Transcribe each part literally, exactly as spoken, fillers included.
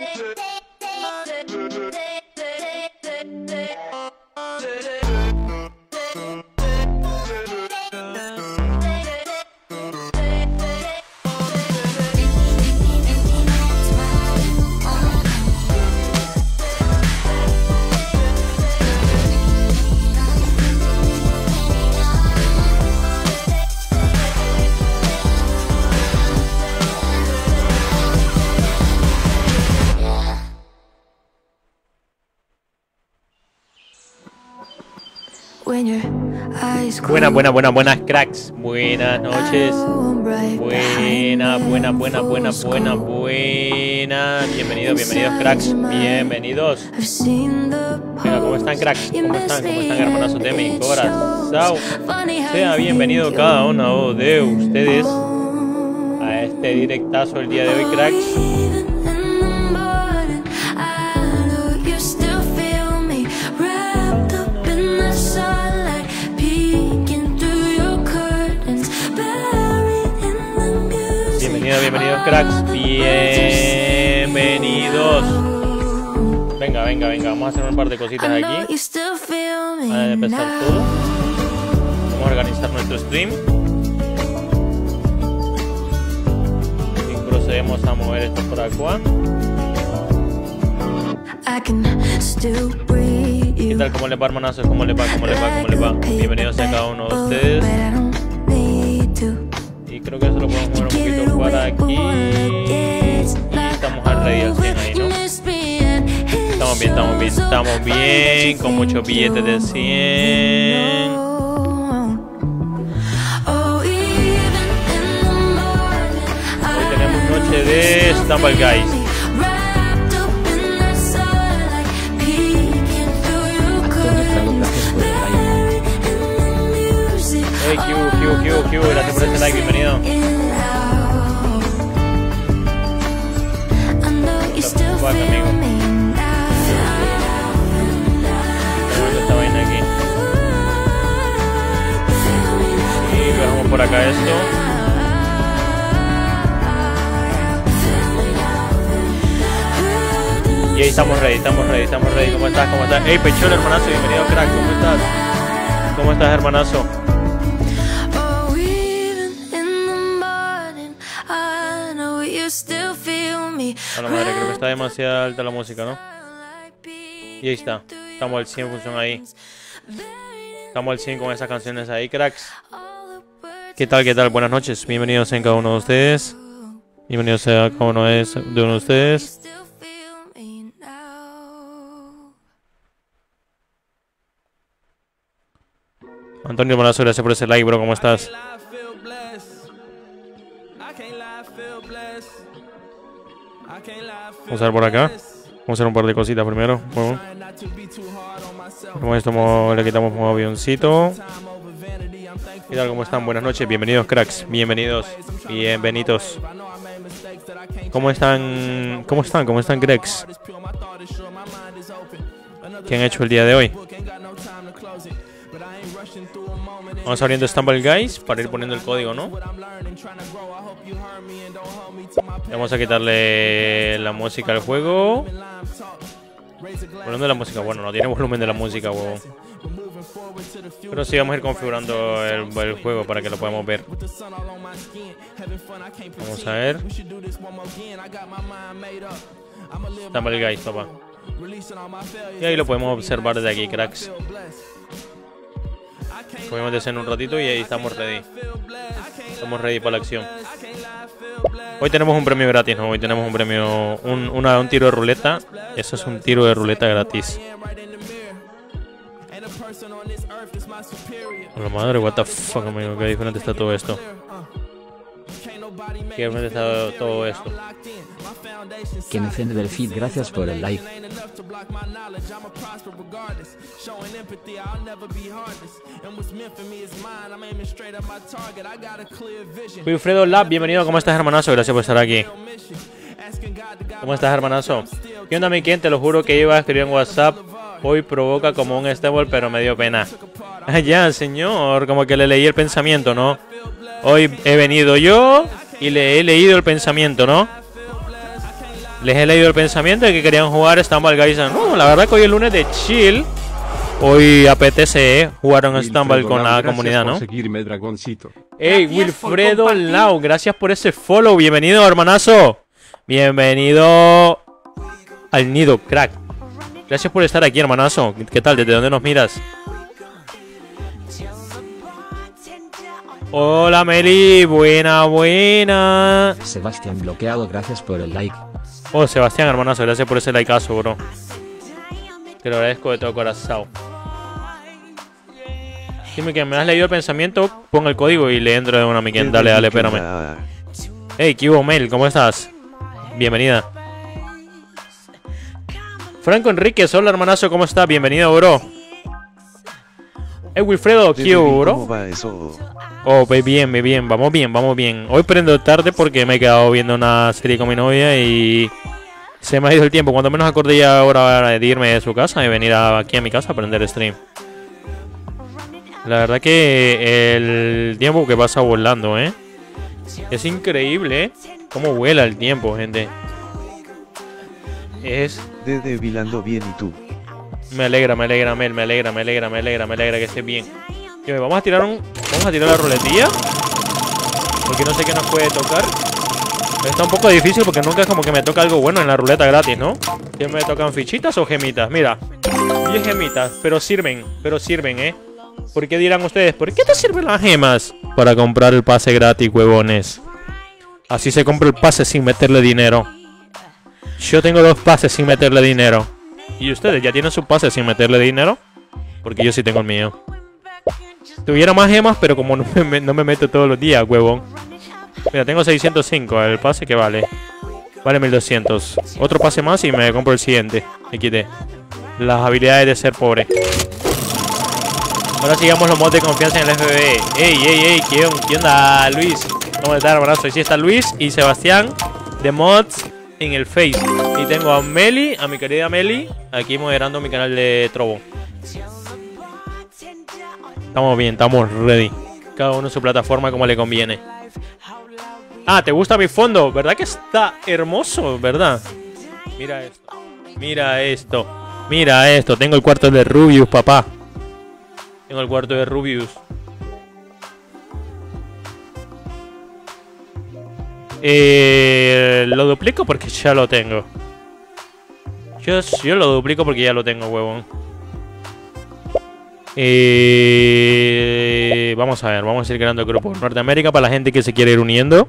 Buenas, buenas, buenas, buenas cracks. Buenas noches. Buenas, buenas, buenas, buenas, buenas, buenas. Bienvenidos, bienvenidos cracks. Bienvenidos. Venga, ¿cómo están cracks? ¿Cómo están? ¿Cómo están hermanazos de mi corazón? Sea bienvenido cada uno de ustedes a este directazo el día de hoy cracks. Bienvenidos cracks, bienvenidos. Venga, venga, venga, vamos a hacer un par de cositas aquí antes de empezar todo. Vamos a organizar nuestro stream y procedemos a mover esto por acá. ¿Qué tal? ¿Cómo les va, hermanazos? ¿Cómo les va? ¿Cómo les va? ¿Cómo les va? Bienvenidos a cada uno de ustedes. Creo que eso lo podemos mover un poquito para aquí. Y estamos al ready al cien ahí, ¿no? Estamos bien, estamos bien, estamos bien. Con muchos billetes de cien. Hoy tenemos noche de Stumble Guys. Hey, Q, Q, Q, Q, gracias por ese like, bienvenido. Fuck, amigo. Esta vaina aquí. Y dejamos por acá esto. Y ahí estamos ready, estamos ready, estamos ready. ¿Cómo estás? ¿Cómo estás? Hey, Pechón, hermanazo, bienvenido, crack. ¿Cómo estás? ¿Cómo estás, hermanazo? A la madre, creo que está demasiado alta la música, ¿no? Y ahí está, estamos al cien, función ahí. Estamos al cien con esas canciones ahí, cracks. ¿Qué tal, qué tal? Buenas noches, bienvenidos a cada uno de ustedes. Bienvenidos a cada uno de uno de ustedes. Antonio Monazo, gracias por ese like, bro, ¿cómo estás? Vamos a ver por acá. Vamos a hacer un par de cositas primero. Bueno. Como esto le quitamos un avioncito. ¿Qué tal? ¿Cómo están? Buenas noches. Bienvenidos, cracks. Bienvenidos. Bienvenidos. ¿Cómo están? ¿Cómo están? ¿Cómo están, cracks? ¿Qué han hecho el día de hoy? Vamos abriendo Stumble Guys para ir poniendo el código, ¿no? Vamos a quitarle la música al juego. Volumen de la música, bueno, no tiene volumen de la música, huevón. Pero sí vamos a ir configurando el, el juego para que lo podamos ver. Vamos a ver. Stumble Guys, papá. Y ahí lo podemos observar desde aquí, cracks. Podemos descender un ratito y ahí estamos ready. Estamos ready para la acción. Hoy tenemos un premio gratis, ¿no? Hoy tenemos un premio, un, una, un tiro de ruleta. Eso es un tiro de ruleta gratis. A la madre, what the fuck, amigo. Qué diferente está todo esto. Qué diferente está todo esto. Que me enciende del feed, gracias por el like. Wilfredo Lab, bienvenido, ¿cómo estás, hermanazo? Gracias por estar aquí. ¿Cómo estás, hermanazo? ¿Qué onda, mi quien? Te lo juro que iba a escribir en WhatsApp. Hoy provoca como un stable, pero me dio pena. Ya, señor, como que le leí el pensamiento, ¿no? Hoy he venido yo y le he leído el pensamiento, ¿no? Les he leído el pensamiento de que querían jugar Stumble Guys. No, la verdad que hoy es lunes de chill. Hoy apetece, ¿eh? Jugar un Stumble con la comunidad, ¿no? Seguirme, dragoncito. Hey, Wilfredo Lau, gracias por ese follow. Bienvenido, hermanazo. Bienvenido al nido, crack. Gracias por estar aquí, hermanazo. ¿Qué tal? ¿Desde dónde nos miras? Hola, Meli. Buena, buena. Sebastián bloqueado, gracias por el like. Oh, Sebastián, hermanazo, gracias por ese likeazo, bro. Te lo agradezco de todo corazón. Dime que me has leído el pensamiento, ponga el código y le entro de una miquén. Dale, dale, espérame. Hey, Kibo Mel, ¿cómo estás? Bienvenida. Franco Enríquez, hola, hermanazo, ¿cómo estás? Bienvenido, bro. Hey, Wilfredo, Kibo, bro. ¿Cómo va eso? Oh, pues bien, bien, bien, vamos bien, vamos bien. Hoy prendo tarde porque me he quedado viendo una serie con mi novia y se me ha ido el tiempo. Cuando menos acordé ya ahora de irme de su casa y venir a, aquí a mi casa a prender stream. La verdad que el tiempo que pasa volando, ¿eh? Es increíble, ¿eh? Cómo vuela el tiempo, gente. Es... Dede Vilando bien, ¿y tú? Me alegra, me alegra, Mel, me alegra, me alegra, me alegra, me alegra que estés bien. Yo, vamos a tirar un... Vamos a tirar la ruletilla. Porque no sé qué nos puede tocar. Está un poco difícil porque nunca es como que me toca algo bueno en la ruleta gratis, ¿no? ¿Qué me tocan, fichitas o gemitas? Mira, diez gemitas, pero sirven, pero sirven, ¿eh? ¿Por qué dirán ustedes? ¿Por qué te sirven las gemas? Para comprar el pase gratis, huevones. Así se compra el pase sin meterle dinero. Yo tengo dos pases sin meterle dinero. ¿Y ustedes ya tienen su pase sin meterle dinero? Porque yo sí tengo el mío. Tuviera más gemas, pero como no me, no me meto todos los días, huevón. Mira, tengo seiscientos cinco. El pase que vale. Vale mil doscientos. Otro pase más y me compro el siguiente. Me quité. Las habilidades de ser pobre. Ahora sigamos los mods de confianza en el F B B. Ey, ey, ey, ¿quién, ¿qué onda, Luis? ¿Cómo estás, hermanazo? Y sí está Luis y Sebastián de mods en el Face. Y tengo a Meli, a mi querida Meli, aquí moderando mi canal de Trovo. Estamos bien, estamos ready. Cada uno en su plataforma como le conviene. Ah, ¿te gusta mi fondo? ¿Verdad que está hermoso? ¿Verdad? Mira esto. Mira esto. Mira esto. Tengo el cuarto de Rubius, papá. Tengo el cuarto de Rubius. Eh, lo duplico porque ya lo tengo. Yo, yo lo duplico porque ya lo tengo, huevón. Eh, vamos a ver, vamos a ir creando el grupo Norteamérica para la gente que se quiere ir uniendo.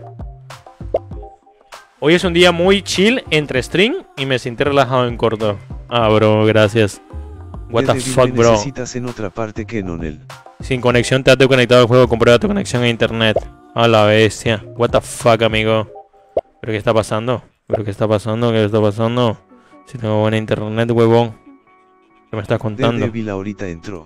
Hoy es un día muy chill entre stream y me siento relajado en corto. Ah, bro, gracias. What the fuck, bro. Necesitas en otra parte que en él. Sin conexión te has conectado al juego. Comprueba tu conexión a internet. A la bestia. What the fuck, amigo. ¿Pero qué está pasando? ¿Pero qué está pasando? ¿Qué está pasando? Si tengo buena internet, huevón. ¿Qué me estás contando? Devil ahorita entró.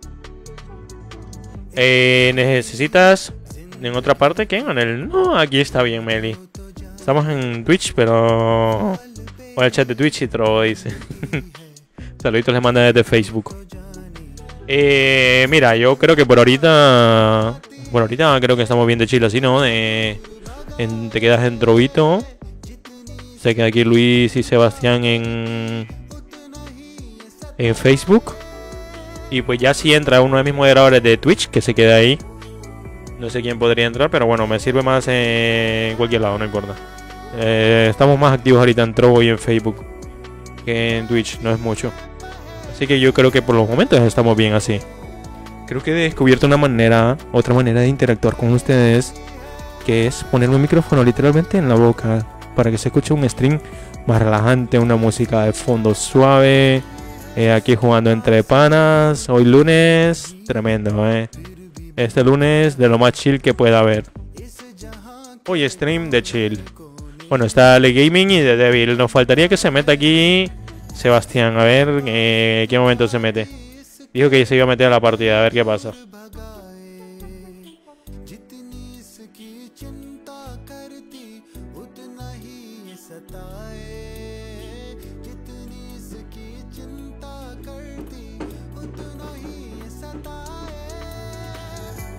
Eh, ¿necesitas en otra parte? ¿Qué? En el... No, aquí está bien, Meli. Estamos en Twitch, pero... O el chat de Twitch y Trovo dice. Saluditos les manda desde Facebook. Eh, mira, yo creo que por ahorita... Por ahorita creo que estamos bien de chill así, ¿no? De, en, te quedas en Trovito. Se queda aquí Luis y Sebastián en... En Facebook. Y pues ya si entra uno de mis moderadores de Twitch, que se queda ahí. No sé quién podría entrar, pero bueno, me sirve más en cualquier lado, no importa. Eh, estamos más activos ahorita en Trovo y en Facebook que en Twitch, no es mucho. Así que yo creo que por los momentos estamos bien así. Creo que he descubierto una manera, otra manera de interactuar con ustedes, que es ponerme un micrófono literalmente en la boca para que se escuche un stream más relajante, una música de fondo suave. Eh, aquí jugando entre panas. Hoy lunes, tremendo, eh. Este lunes de lo más chill que pueda haber. Hoy stream de chill. Bueno, está Le Gaming y The Devil. Nos faltaría que se meta aquí Sebastián. A ver eh, qué momento se mete. Dijo que se iba a meter a la partida. A ver qué pasa.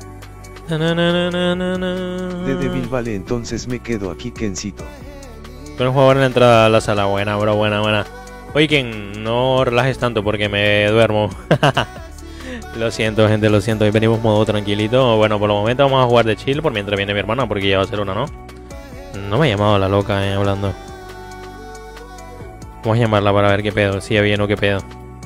De Devil vale, entonces me quedo aquí, Kencito. Con un jugador en la entrada a la sala. Buena, bro, buena, buena. Oye, que no relajes tanto porque me duermo. Lo siento, gente, lo siento. Hoy venimos modo tranquilito. Bueno, por el momento vamos a jugar de chill por mientras viene mi hermana, porque ya va a ser una, ¿no? No me ha llamado la loca, eh, hablando. Vamos a llamarla para ver qué pedo, si ya viene o qué pedo.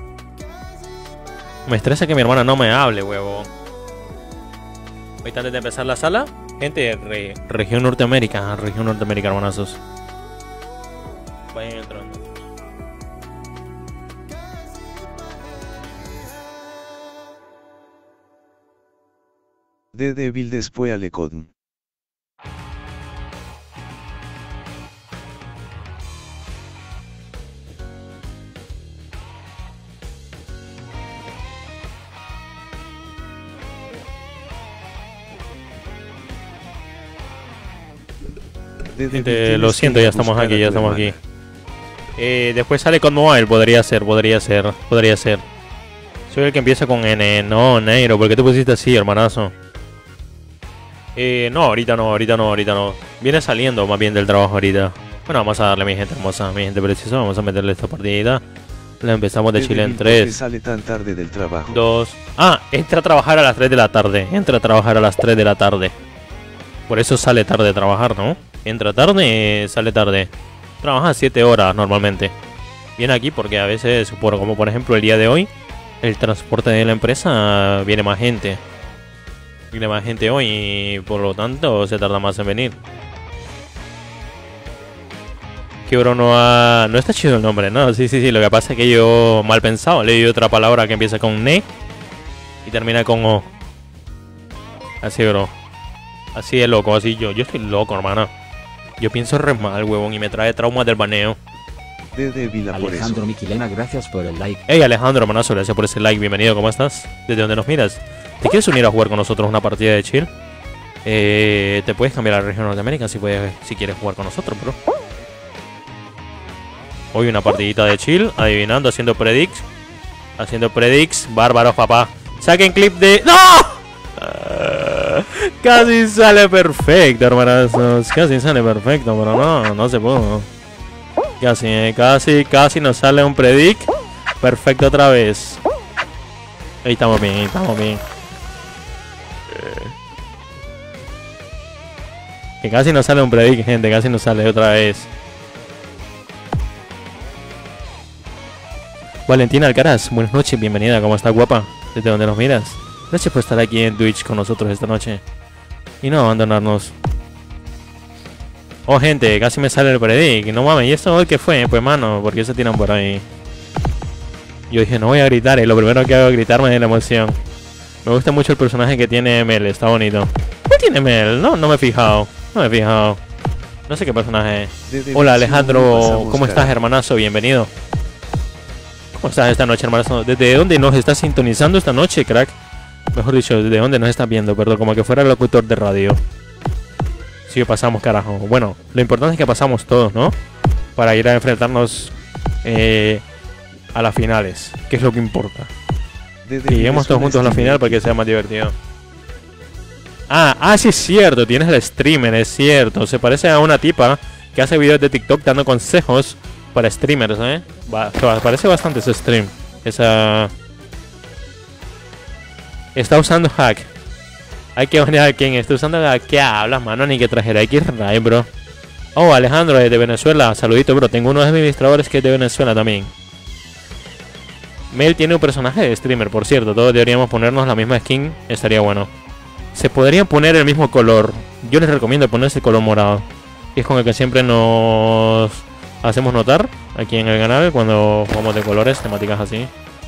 Me estresa que mi hermana no me hable, huevo. Ahorita antes de empezar la sala, gente, re, región Norteamérica, región Norteamérica, hermanazos. Vayan entrando. De débil después Alecodn. Gente, lo siento, ya estamos aquí, ya estamos aquí. Eh, después sale con Mobile, podría ser, podría ser, podría ser. Soy el que empieza con N. No, negro, ¿por qué te pusiste así, hermanazo? Eh, no, ahorita no, ahorita no, ahorita no. Viene saliendo más bien del trabajo ahorita. Bueno, vamos a darle, mi gente hermosa, mi gente preciosa. Vamos a meterle esta partidita. La empezamos de Chile en tres. Sale tan tarde del trabajo. dos. Ah, entra a trabajar a las tres de la tarde. Entra a trabajar a las tres de la tarde. Por eso sale tarde de trabajar, ¿no? Entra tarde, sale tarde. Trabaja siete horas normalmente. Viene aquí porque a veces, por, como por ejemplo el día de hoy, el transporte de la empresa viene más gente. Viene más gente hoy y por lo tanto se tarda más en venir. Que bro, no ha... No está chido el nombre, ¿no? Sí, sí, sí. Lo que pasa es que yo mal pensado. Le di otra palabra que empieza con ne y termina con o. Así, bro. Así de loco, así yo. Yo estoy loco, hermano. Yo pienso re mal, huevón, y me trae traumas del baneo. De débil a por eso. Alejandro Miquilena, gracias por el like. Hey Alejandro, hermanazo, gracias por ese like. Bienvenido, ¿cómo estás? ¿Desde dónde nos miras? ¿Te quieres unir a jugar con nosotros una partida de chill? Eh, te puedes cambiar a la región Norteamérica si, puedes, si quieres jugar con nosotros, bro. Hoy una partidita de chill, adivinando, haciendo predicts. Haciendo predicts, bárbaros, papá. Saquen clip de... ¡No! Uh, casi sale perfecto, hermanazos. Casi sale perfecto, pero no, no se pudo. Casi, casi, casi nos sale un predict perfecto otra vez. Ahí estamos bien, ahí estamos bien. Que casi nos sale un predict, gente, casi nos sale otra vez. Valentina Alcaraz, buenas noches, bienvenida, ¿cómo estás, guapa? ¿Desde dónde nos miras? Gracias por estar aquí en Twitch con nosotros esta noche. Y no abandonarnos. Oh, gente, casi me sale el predict. No mames, ¿y esto hoy qué fue? Pues, mano, ¿por qué se tiran por ahí? Yo dije, no voy a gritar. Y lo primero que hago es gritarme de la emoción. Me gusta mucho el personaje que tiene Mel, está bonito. ¿Qué tiene Mel? No, no me he fijado. No me he fijado. No sé qué personaje es. Hola, Alejandro. ¿Cómo estás, hermanazo? Bienvenido. ¿Cómo estás esta noche, hermanazo? ¿Desde dónde nos estás sintonizando esta noche, crack? Mejor dicho, ¿de dónde nos estás viendo? Perdón, como que fuera el locutor de radio. Sí, pasamos, carajo. Bueno, lo importante es que pasamos todos, ¿no? Para ir a enfrentarnos eh, a las finales, que es lo que importa. Que lleguemos todos juntos a la final para que sea más divertido. Ah, ah, sí es cierto, tienes el streamer, es cierto. Se parece a una tipa que hace videos de TikTok dando consejos para streamers, ¿eh? Va, parece bastante ese stream. Esa... Está usando hack. Hay que poner a quien está usando hack. ¿Qué hablas, mano? Ni que trajera X-Ray, bro. Oh, Alejandro, de Venezuela. Saludito, bro. Tengo unos administradores que es de Venezuela también. Mel tiene un personaje de streamer, por cierto. Todos deberíamos ponernos la misma skin. Estaría bueno. Se podrían poner el mismo color. Yo les recomiendo ponerse el color morado. Y es con el que siempre nos hacemos notar aquí en el canal cuando jugamos de colores, temáticas así.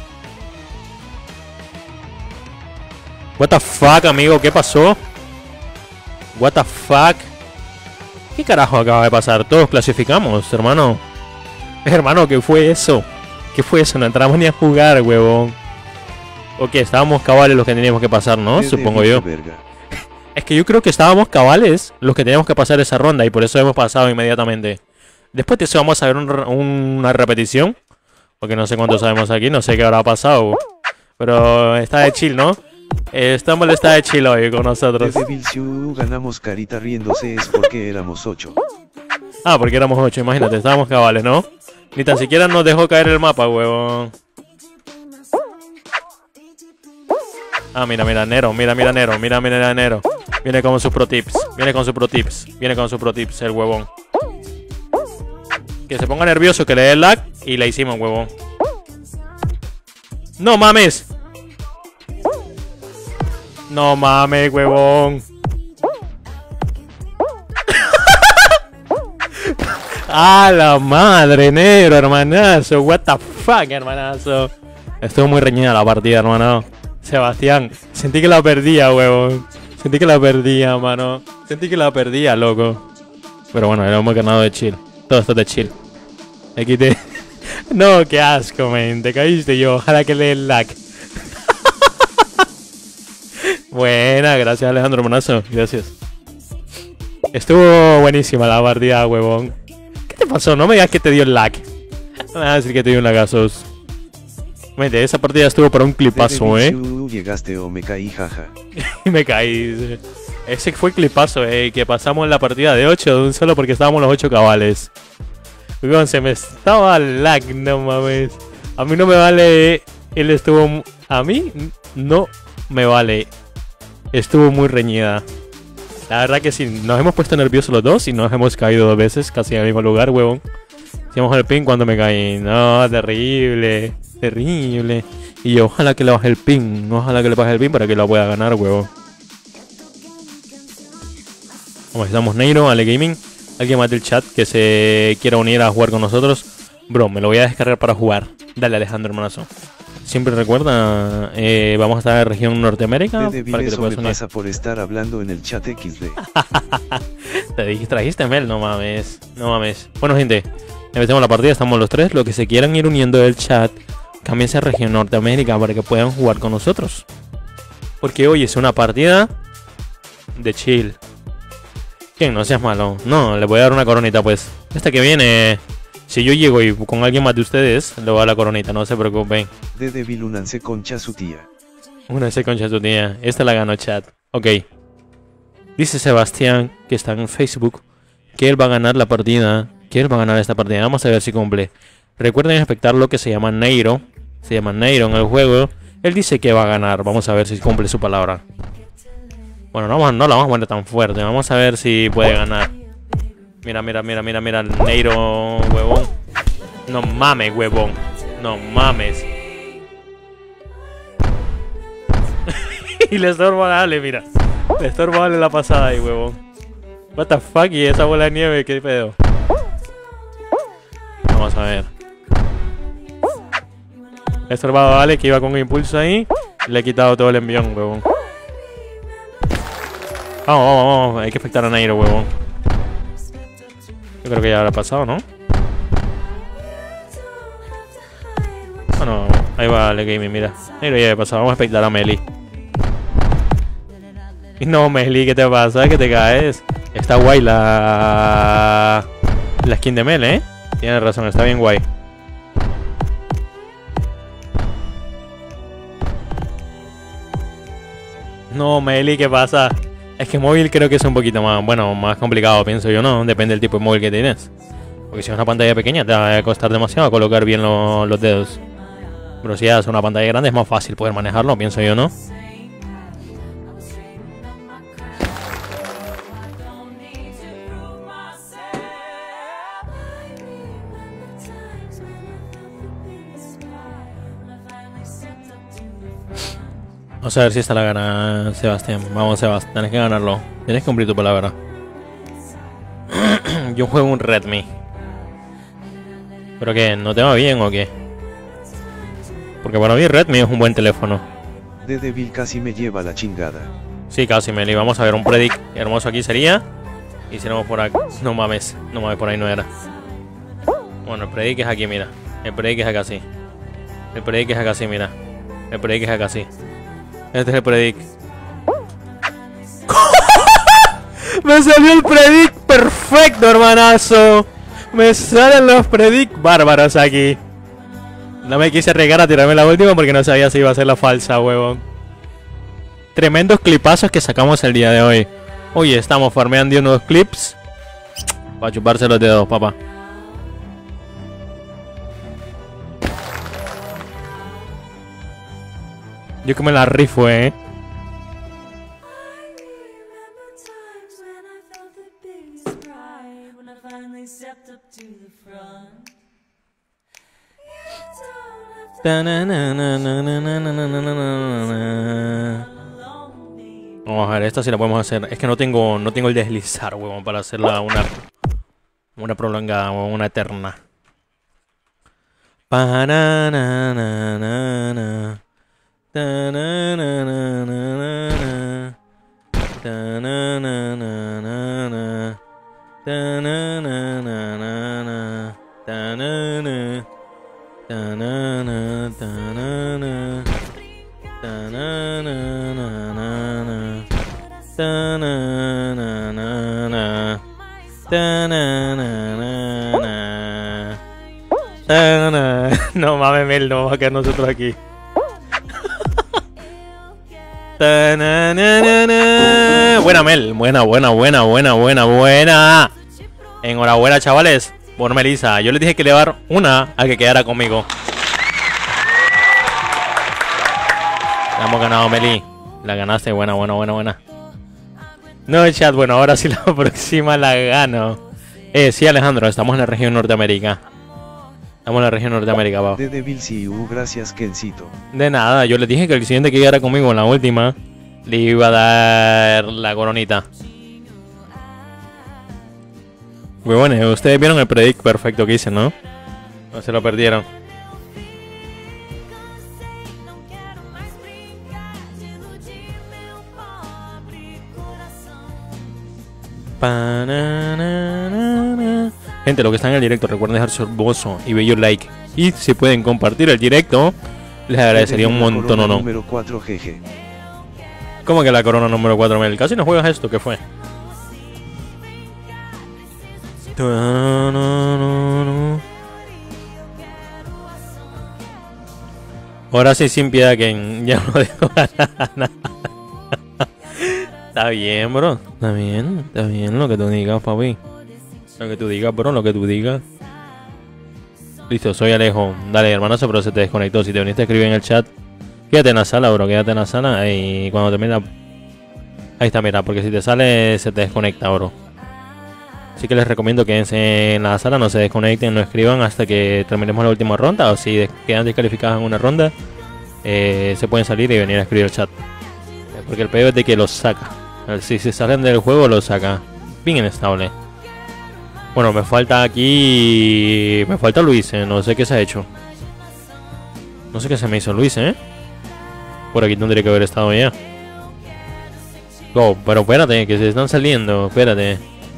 What the fuck, amigo, ¿qué pasó? What the fuck. ¿Qué carajo acaba de pasar? Todos clasificamos, hermano. Hermano, ¿qué fue eso? ¿Qué fue eso? No entramos ni a jugar, huevón. Ok, estábamos cabales los que teníamos que pasar, ¿no? Supongo yo. Es que yo creo que estábamos cabales los que teníamos que pasar esa ronda y por eso hemos pasado inmediatamente. Después de eso vamos a ver un, una repetición. Porque no sé cuánto sabemos aquí, no sé qué habrá pasado. Pero está de chill, ¿no? Estamos está de chill hoy con nosotros. De Devil si ganamos carita riéndose es porque éramos ocho. Ah, porque éramos ocho, imagínate, estábamos cabales, ¿no? Ni tan siquiera nos dejó caer el mapa, huevón. Ah, mira, mira, Nero, mira, mira, Nero, mira, mira, Nero. Viene con sus pro tips, viene con sus pro tips, viene con sus pro tips, el huevón. Que se ponga nervioso, que le dé lag y le hicimos, huevón. ¡No mames! No mames, huevón. ¡A la madre, Nero, hermanazo! What the fuck, hermanazo. Estuvo muy reñida la partida, hermano. Sebastián, sentí que la perdía, huevón. Sentí que la perdía, mano. Sentí que la perdía, loco. Pero bueno, lo hemos ganado de chill. Todo esto es de chill. Me quité. No, qué asco, men. Te caíste yo. Ojalá que le dé lag. Buena, gracias, Alejandro, hermanazo. Gracias. Estuvo buenísima la partida, huevón. ¿Qué te pasó? No me digas que te dio el lag. No me vas a decir que te dio un lagazo. Mete, esa partida estuvo para un clipazo, eh. Llegaste o me caí, jaja. Y me caí. Ese fue el clipazo, eh. Que pasamos la partida de ocho de un solo porque estábamos los ocho cabales. Weón, se me estaba lag, no mames. A mí no me vale. Él estuvo. A mí no me vale. Estuvo muy reñida. La verdad que sí, nos hemos puesto nerviosos los dos y nos hemos caído dos veces, casi en el mismo lugar, huevón. Hicimos el ping cuando me caí. No, terrible. Terrible. Y yo, ojalá que le baje el ping. Ojalá que le baje el ping para que lo pueda ganar, huevo. Como estamos Neiro, Ale Gaming. Alguien más del chat que se quiera unir a jugar con nosotros. Bro, me lo voy a descargar para jugar. Dale, Alejandro, hermanazo. Siempre recuerda, eh, vamos a estar en región Norteamérica. Te para que te puedas unir. Pasa por estar hablando en el chat equis de. Te distrajiste, Mel, no mames. No mames. Bueno, gente, empecemos la partida, estamos los tres. Los que se quieran ir uniendo del chat, cámbiense a región Norteamérica para que puedan jugar con nosotros. Porque hoy es una partida de chill. ¿Quién? No seas malo. No, le voy a dar una coronita, pues. Esta que viene, si yo llego y con alguien más de ustedes, le voy a dar la coronita, no se preocupen. De Devil unanse concha su tía. Únanse concha su tía. Esta la ganó chat. Ok. Dice Sebastián, que está en Facebook, que él va a ganar la partida. Que él va a ganar esta partida. Vamos a ver si cumple. Recuerden espectar lo que se llama Neiro. Se llama Neiro en el juego. Él dice que va a ganar. Vamos a ver si cumple su palabra. Bueno, no, vamos, no la vamos a poner tan fuerte. Vamos a ver si puede ganar. Mira, mira, mira, mira, mira. Neiro, huevón. No mames, huevón. No mames. Y le estorba a Ale, mira. Le estorba a Ale la pasada ahí, huevón. What the fuck, y esa bola de nieve, qué pedo. Vamos a ver. Le he estorbado a Ale que iba con impulso ahí. Y le he quitado todo el envión, huevón. Vamos, vamos, vamos. Hay que afectar a Neiro, huevón. Yo creo que ya habrá pasado, ¿no? Bueno, ahí va Ale Gaming, mira. Neiro ya ha pasado. Vamos a afectar a Meli. Y no, Meli, ¿qué te pasa? ¿Qué te caes? Está guay la... La skin de Mel, ¿eh? Tienes razón, está bien guay. No, Meli, ¿qué pasa? Es que móvil creo que es un poquito más, bueno, más complicado, pienso yo, ¿no? Depende del tipo de móvil que tienes. Porque si es una pantalla pequeña te va a costar demasiado colocar bien lo, los dedos. Pero si es una pantalla grande es más fácil poder manejarlo, pienso yo, ¿no? Vamos a ver si esta la gana Sebastián. Vamos, Sebastián, tienes que ganarlo. Tienes que cumplir tu palabra. Yo juego un Redmi. ¿Pero qué? ¿No te va bien o qué? Porque para mí Redmi es un buen teléfono. De Devil casi me lleva la chingada. Sí, casi me li. Vamos a ver un predict hermoso aquí sería. Y si no por aquí. No mames. No mames, por ahí no era. Bueno, el predict es aquí, mira. El predict es acá, sí. El predict es acá, sí, mira. El predict es acá, sí. Este es el predict. Me salió el predict perfecto, hermanazo. Me salen los predict bárbaros aquí. No me quise arriesgar a tirarme la última porque no sabía si iba a ser la falsa, huevón. Tremendos clipazos que sacamos el día de hoy. Oye, estamos farmeando unos clips. Para chuparse los dedos, papá. Yo que me la rifo, eh. Vamos a ver, esta sí la podemos hacer. Es que no tengo, no tengo el deslizar, huevón, para hacerla una, una prolongada o una eterna. No mames, Mel, no vamos a quedar nosotros aquí. Buena, Mel, buena, buena, buena, buena, buena, buena. Enhorabuena, chavales, por Melissa. Yo les dije que le iba a dar una a que quedara conmigo. La hemos ganado, Meli. La ganaste, buena, buena, buena, buena. No, chat, bueno, ahora sí la próxima la gano. Eh, sí, Alejandro, estamos en la región Norteamérica. Estamos en la región Norteamérica, papá. De Devil C U, gracias, Kencito. De nada, yo les dije que el siguiente que llegara conmigo en la última le iba a dar la coronita. Muy bueno, ustedes vieron el predict perfecto que hice, ¿no? No se lo perdieron. Gente, lo que está en el directo, recuerden dejar su hermoso y bello like. Y si pueden compartir el directo, les agradecería un montón, ¿o no? Número cuatro, jeje. ¿Cómo que la corona número cuatro, Mel? Casi no juegas esto, ¿qué fue? Ahora sí, sin piedad, que ya no dejo nada. Está bien, bro. Está bien, está bien lo que tú digas, papi. Lo que tú digas, bro, lo que tú digas. Listo, soy Alejo. Dale, hermanazo, pero se te desconectó. Si te viniste a escribir en el chat, quédate en la sala, bro. Quédate en la sala y cuando termine... Ahí está, mira, porque si te sale, se te desconecta, bro. Así que les recomiendo que quédense en la sala, no se desconecten, no escriban hasta que terminemos la última ronda. O si quedan descalificados en una ronda, eh, se pueden salir y venir a escribir el chat. Porque el peor es de que los saca. Si se salen del juego, los saca. Bien inestable. Bueno, me falta aquí... Me falta Luis, ¿eh? No sé qué se ha hecho. No sé qué se me hizo Luis, ¿eh? Por aquí tendría que haber estado ya. Oh, pero espérate, que se están saliendo. Espérate.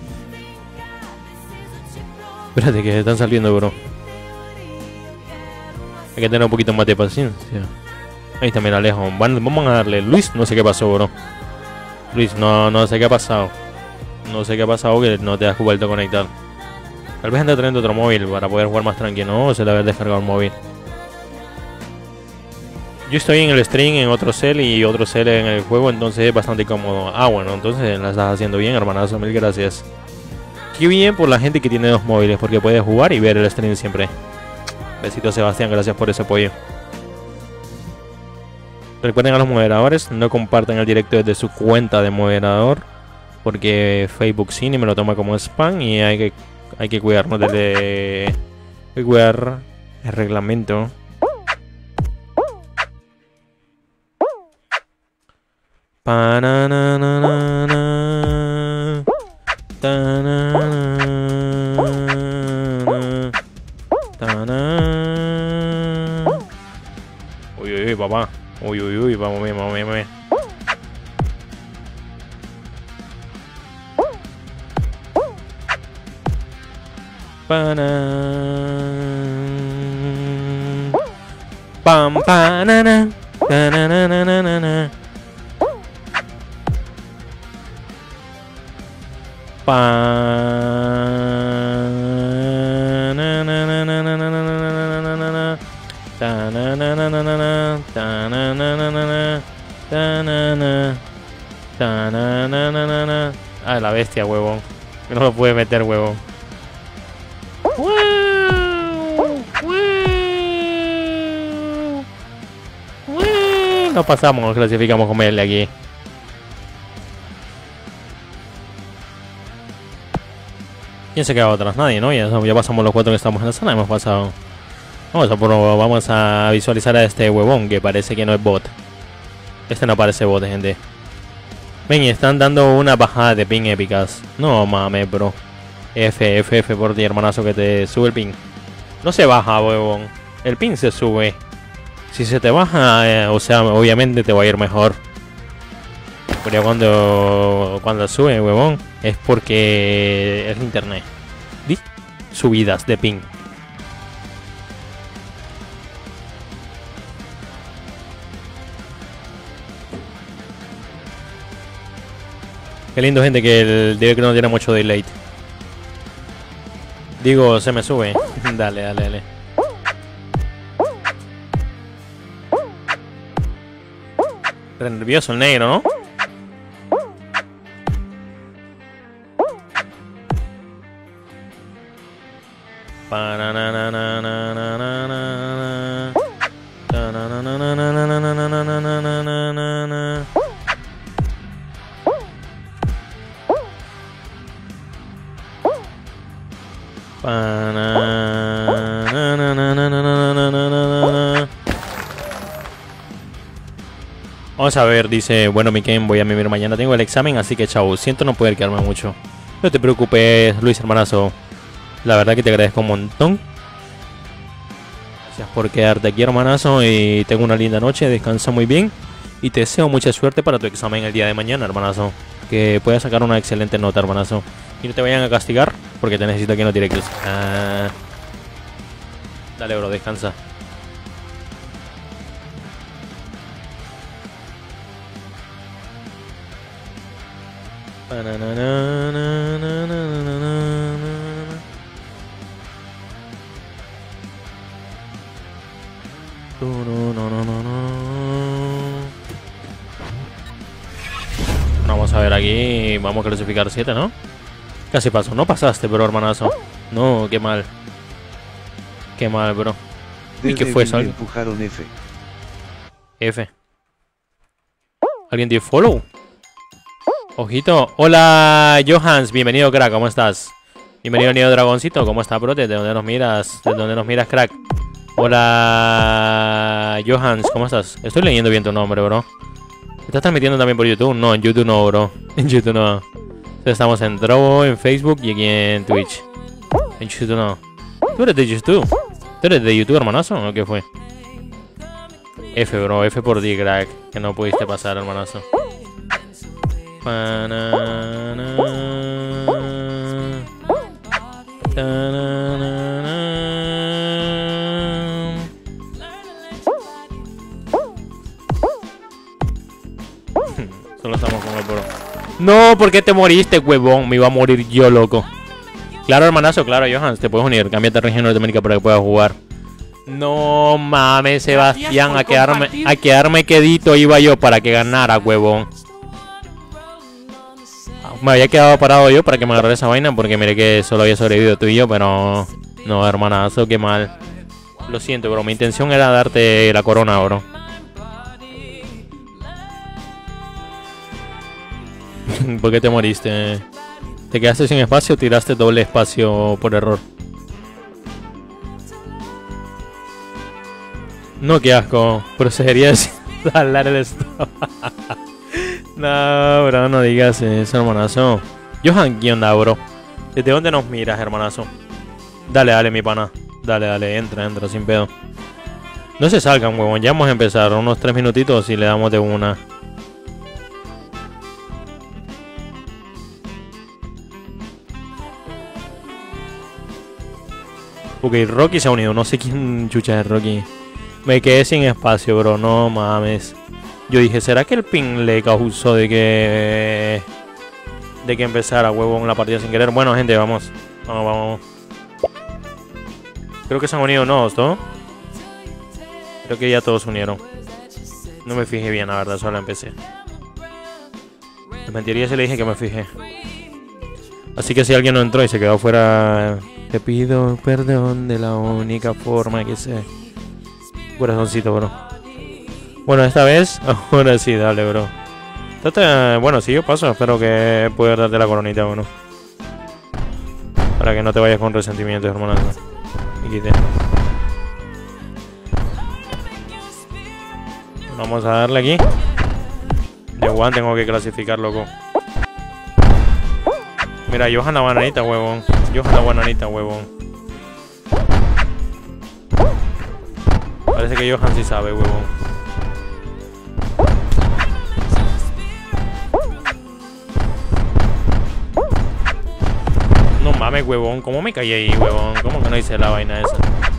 Espérate, que se están saliendo, bro. Hay que tener un poquito más de paciencia. Ahí está, mira, Alejo. Vamos a darle. Luis, no sé qué pasó, bro. Luis, no, no sé qué ha pasado. No sé qué ha pasado que no te has vuelto a conectar. Tal vez anda teniendo otro móvil para poder jugar más tranquilo. No, o se le haber descargado el móvil. Yo estoy en el stream, en otro cel y otro cel en el juego, entonces es bastante cómodo. Ah, bueno, entonces la estás haciendo bien, hermanazo. Mil gracias. Qué bien por la gente que tiene dos móviles, porque puede jugar y ver el stream siempre. Besito, Sebastián, gracias por ese apoyo. Recuerden a los moderadores, no compartan el directo desde su cuenta de moderador, porque Facebook Cine me lo toma como spam y hay que, hay que cuidarnos de, hay que cuidar el reglamento. Pananana, tanana, tanana. Uy, uy, uy, papá. Uy, uy, uy, vamos bien, vamos bien, vamos bien. Panan. Pam, panana. Tananana. Pananana. Tananana. Tananana. Tanana. Tananana. Ah, la bestia, huevón. No lo puede meter, huevón. nos pasamos, nos clasificamos con él aquí. ¿Quién se queda atrás? Nadie, ¿no? Ya, ya pasamos los cuatro que estamos en la zona. Hemos pasado. Vamos a, vamos a visualizar a este huevón que parece que no es bot. Este no parece bot, gente. Ven, y están dando una bajada de ping épicas. No mames, bro. F, F, F por ti, hermanazo, que te sube el ping. No se baja, huevón. El ping se sube. Si se te baja, eh, o sea, obviamente te va a ir mejor. Pero cuando, cuando sube, huevón, es porque es internet. ¿Sí? Subidas de ping. Qué lindo, gente, que el directo no tiene mucho delay. Digo, se me sube. Dale, dale, dale. Re nervioso el negro, ¿no? Vamos a ver, dice, bueno, Miken, voy a mimir mañana, tengo el examen, así que chao, siento no poder quedarme mucho. No te preocupes, Luis, hermanazo. La verdad que te agradezco un montón. Gracias por quedarte aquí, hermanazo, y tengo una linda noche, descansa muy bien. Y te deseo mucha suerte para tu examen el día de mañana, hermanazo. Que puedas sacar una excelente nota, hermanazo. Y no te vayan a castigar, porque te necesito aquí en los directos. Ah. Dale, bro, descansa. Vamos a ver aquí. Vamos a clasificar siete, ¿no? Casi paso. No pasaste, bro, hermanazo. No, qué mal. Qué mal, bro. ¿Y qué fue eso? Empujaron F. F. ¿Alguien dio follow? Ojito. Hola, Johans. Bienvenido, crack. ¿Cómo estás? Bienvenido, Neo Dragoncito. ¿Cómo está, bro? ¿Desde dónde nos miras? ¿Desde dónde nos miras, crack? Hola, Johans. ¿Cómo estás? Estoy leyendo bien tu nombre, bro. ¿Estás transmitiendo también por YouTube? No, en YouTube no, bro. En YouTube no. Estamos en Trovo, en Facebook y aquí en Twitch. En YouTube no. ¿Tú eres de YouTube? ¿Tú eres de YouTube, hermanazo? ¿O qué fue? F, bro. F por ti, crack. Que no pudiste pasar, hermanazo. Solo estamos con el bro. No, ¿por qué te moriste, huevón? Me iba a morir yo, loco. Claro, hermanazo, claro, Johan, te puedes unir. Cámbiate a región Norteamérica para que puedas jugar. No mames, Sebastián, a quedarme, a quedarme quedito iba yo para que ganara, huevón. Me había quedado parado yo para que me agarrara esa vaina, porque miré que solo había sobrevivido tú y yo, pero... No, hermanazo, qué mal. Lo siento, bro, mi intención era darte la corona, bro. ¿Por qué te moriste? ¿Te quedaste sin espacio o tiraste doble espacio por error? No, qué asco. Procedería a hablar el estado. No, bro, no digas eso, hermanazo. Johan, ¿qué onda, bro? ¿Desde dónde nos miras, hermanazo? Dale, dale, mi pana. Dale, dale, entra, entra, sin pedo. No se salgan, huevón. Ya vamos a empezar. Unos tres minutitos y le damos de una. Ok, Rocky se ha unido. No sé quién chucha es Rocky. Me quedé sin espacio, bro. No mames. Yo dije, ¿será que el ping le causó de que... De que empezara, huevón, la partida sin querer? Bueno, gente, vamos. Vamos, vamos. Creo que se han unido todos, ¿no? Creo que ya todos se unieron. No me fijé bien, la verdad, solo empecé. Me mentiría si le dije que me fijé. Así que si alguien no entró y se quedó fuera... Te pido perdón de la única forma que sé. Corazoncito, bro. Bueno, esta vez, ahora sí, dale, bro. Trata, bueno, si yo paso, espero que puedas darte la coronita, bueno. Para que no te vayas con resentimientos, hermano. Y quite. Vamos a darle aquí. De One tengo que clasificar, loco. Mira, Johan la bananita, huevón. Johan la bananita, huevón. Parece que Johan sí sabe, huevón. No mames, huevón. ¿Cómo me caí ahí, huevón? ¿Cómo que no hice la vaina esa?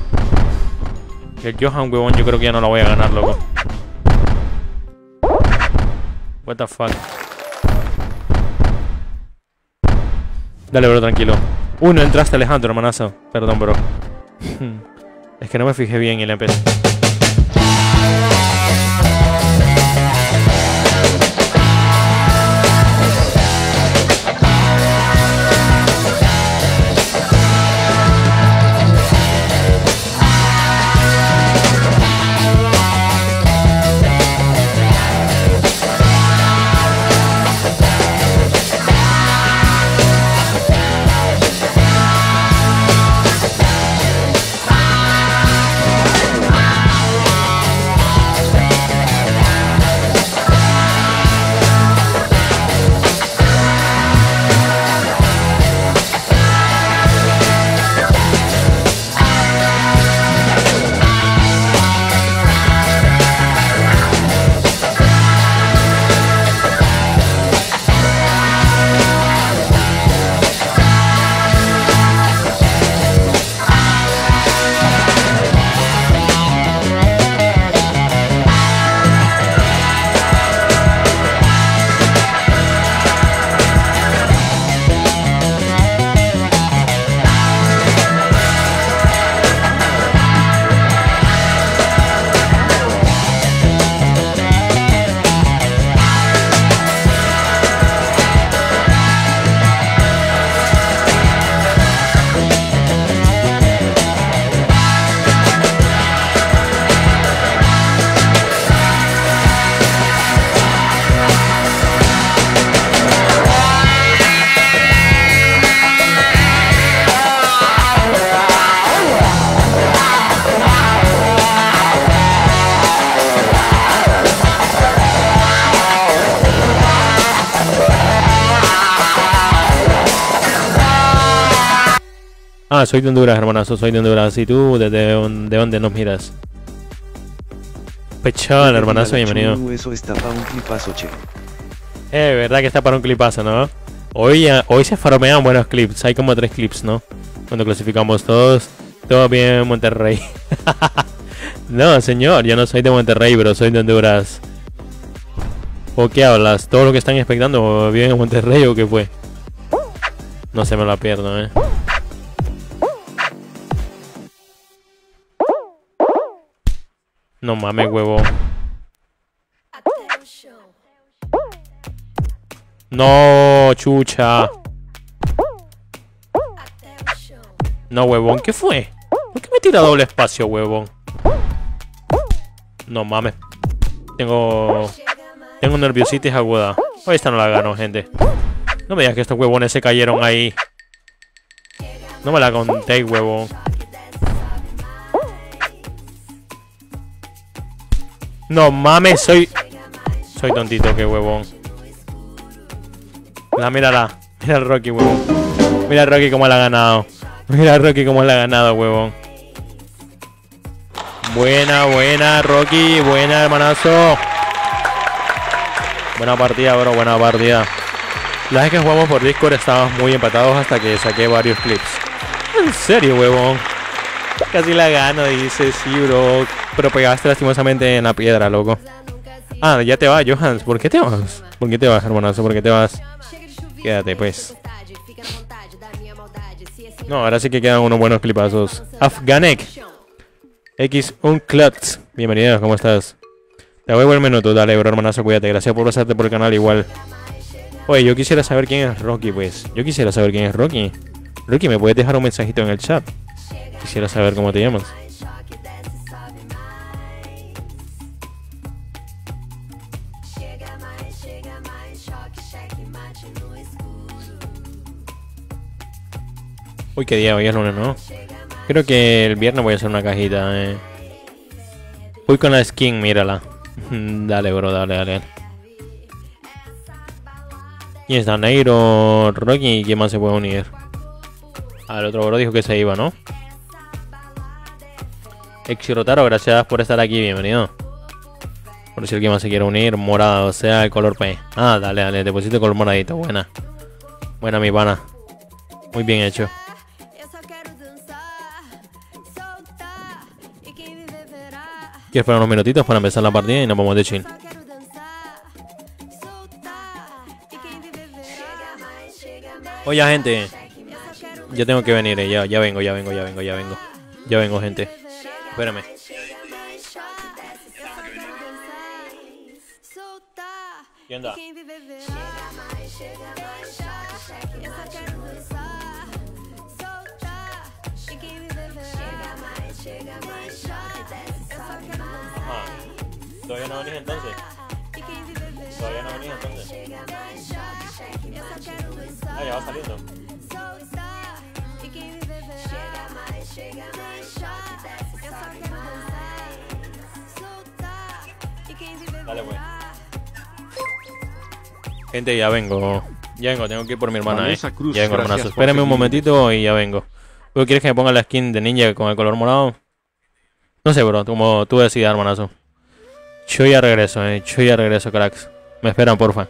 El Johan, huevón, yo creo que ya no la voy a ganar, loco. What the fuck. Dale, bro, tranquilo. Uy, no entraste, Alejandro, hermanazo. Perdón, bro. Es que no me fijé bien y le empecé. Ah, soy de Honduras, hermanazo, soy de Honduras. ¿Y tú desde dónde, dónde nos miras? Pechón, hermanazo, bienvenido. Eso está para un clipazo, che. Eh, verdad que está para un clipazo, ¿no? Hoy, hoy se farmean buenos clips, hay como tres clips, ¿no? Cuando clasificamos todos, todo bien en Monterrey. No, señor, yo no soy de Monterrey, pero soy de Honduras. ¿O qué hablas? ¿Todo lo que están expectando viven en Monterrey o qué fue? No se me la pierdo, ¿eh? No mames, huevo. No, chucha. No, huevón, ¿qué fue? ¿Por qué me tira doble espacio, huevón? No mames. Tengo... Tengo nerviositis aguda. Hoy esta no la gano, gente. No me digas que estos huevones se cayeron ahí. No me la conté, huevón. No mames, soy... Soy tontito, qué huevón. La, mírala. Mira el Rocky, huevón. Mira el Rocky cómo la ha ganado. Mira el Rocky cómo la ha ganado, huevón. Buena, buena, Rocky. Buena, hermanazo. Buena partida, bro. Buena partida. La vez que jugamos por Discord estábamos muy empatados hasta que saqué varios clips. En serio, huevón. Casi la gano, dice, sí, bro. Pero pegaste lastimosamente en la piedra, loco. Ah, ya te vas, Johans. ¿Por qué te vas? ¿Por qué te vas, hermanazo? ¿Por qué te vas? Quédate, pues. No, ahora sí que quedan unos buenos clipazos. Afganek. X Unclutz. Bienvenido, ¿cómo estás? Te voy a ver el minuto, dale, bro, hermanazo, cuídate. Gracias por pasarte por el canal igual. Oye, yo quisiera saber quién es Rocky, pues. Yo quisiera saber quién es Rocky. Rocky, ¿me puedes dejar un mensajito en el chat? Quisiera saber cómo te llamas. Uy, qué día, hoy es lunes, ¿no? Creo que el viernes voy a hacer una cajita, eh. Voy con la skin, mírala. Dale, bro, dale, dale. Y está Neiro, Rocky, ¿quién más se puede unir? Ah, el otro bro dijo que se iba, ¿no? Exirotaro, gracias por estar aquí, bienvenido. Por si alguien más se quiere unir, morado, o sea, el color P. Ah, dale, dale, te pusiste color moradito, buena. Buena, mi pana. Muy bien hecho. ¿Quieres esperar unos minutitos para empezar la partida y nos vamos de chill? Oye, gente. Ya tengo que venir, eh. ya, ya vengo, ya vengo, ya vengo, ya vengo. Ya vengo, gente. Espérame. ¿Qué onda? Ah, ¿todavía no venís entonces? ¿Todavía no venís entonces? Ah, ya va saliendo. Dale, pues. Gente, ya vengo. Ya vengo, tengo que ir por mi hermana, eh. Cruz, ya vengo, hermanazo. Espérame un seguir. momentito y ya vengo. ¿Tú quieres que me ponga la skin de ninja con el color morado? No sé, bro, como tú decidas, hermanazo. Yo ya regreso, eh. Yo ya regreso, cracks. Me esperan, porfa.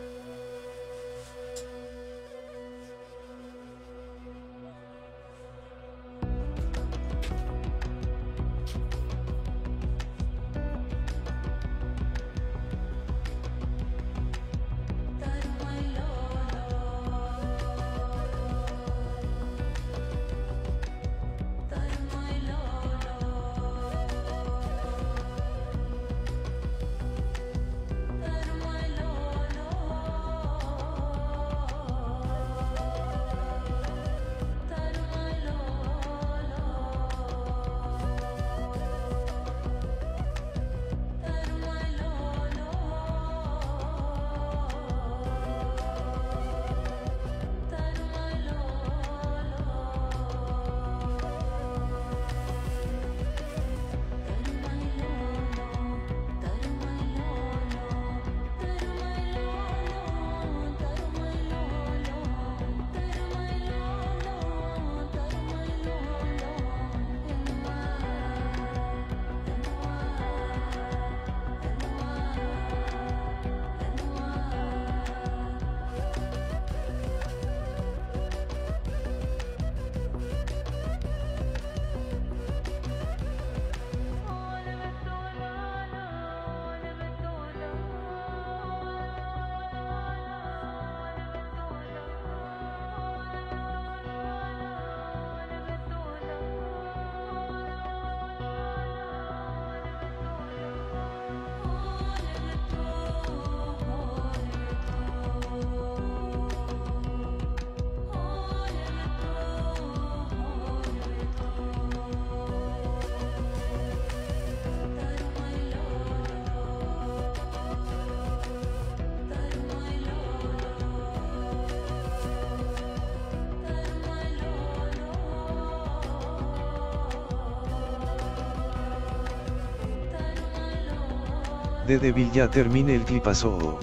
De Devil ya termine el clipazo.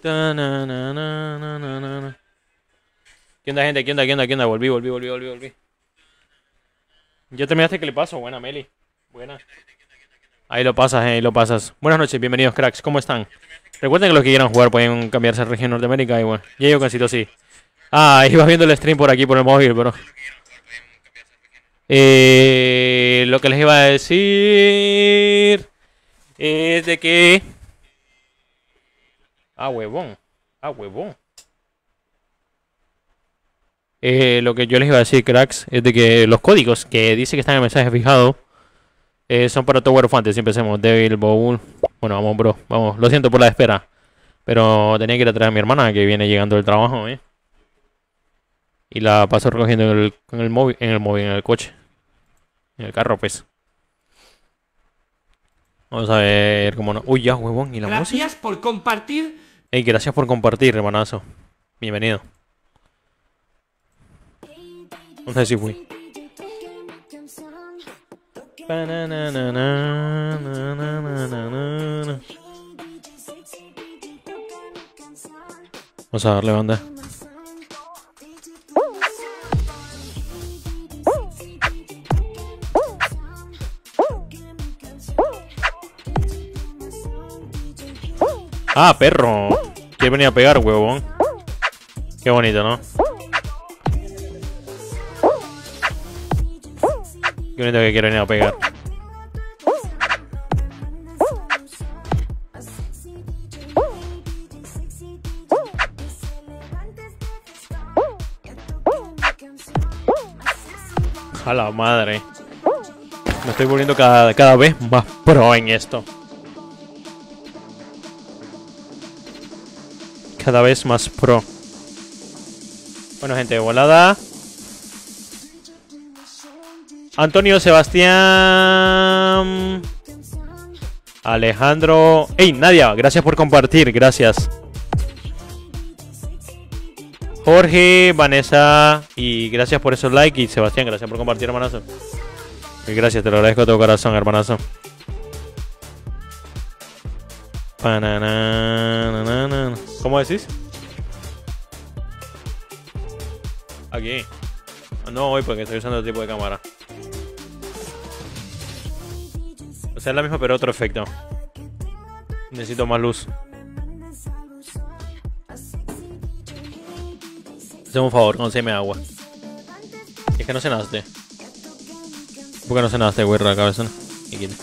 Ta, na, na, na, na, na, na. ¿Qué onda, gente? ¿Qué onda? ¿Qué onda? ¿Qué onda? Volví, volví, volví, volví, volví. ¿Ya terminaste? ¿Qué le paso? Buena, Meli. Buena. Ahí lo pasas, eh, ahí lo pasas. Buenas noches, bienvenidos, cracks. ¿Cómo están? Recuerden que los que quieran jugar pueden cambiarse a región Norteamérica y bueno. Ya yo cansito, sí. Ah, ibas viendo el stream por aquí, por el móvil, bro. Eh, lo que les iba a decir es de que... Ah, huevón. Ah, huevón. Eh, lo que yo les iba a decir, cracks, es de que los códigos que dice que están en el mensaje fijado eh, son para Tower of Fantasy. Empecemos. Devil, Bowl. Bueno, vamos, bro. Vamos. Lo siento por la espera. Pero tenía que ir a traer a mi hermana que viene llegando del trabajo, ¿eh? Y la paso recogiendo en el, en el móvil, en el móvil, en el coche. En el carro, pues. Vamos a ver cómo no. Uy, ya, huevón. ¿Y la música? Gracias por compartir. Ey, gracias por compartir, hermanazo. Bienvenido. No sé si fui. Vamos a darle banda. Ah, perro. Quiere venir a pegar, huevón. Qué bonito, ¿no? Qué bonito que quiere venir a pegar. A la madre. Me estoy volviendo cada, cada vez más pro en esto. Cada vez más pro. Bueno, gente, volada. Antonio, Sebastián, Alejandro. ¡Ey, Nadia! Gracias por compartir, gracias. Jorge, Vanessa, y gracias por esos likes. Y Sebastián, gracias por compartir, hermanazo. Y gracias, te lo agradezco de todo corazón, hermanazo. ¿Cómo decís? Aquí. No hoy porque estoy usando otro tipo de cámara. O sea, es la misma pero otro efecto. Necesito más luz. Hazme un favor, consígueme agua. Es que no cenaste. ¿Por qué no cenaste, güey, la cabeza? Y quita.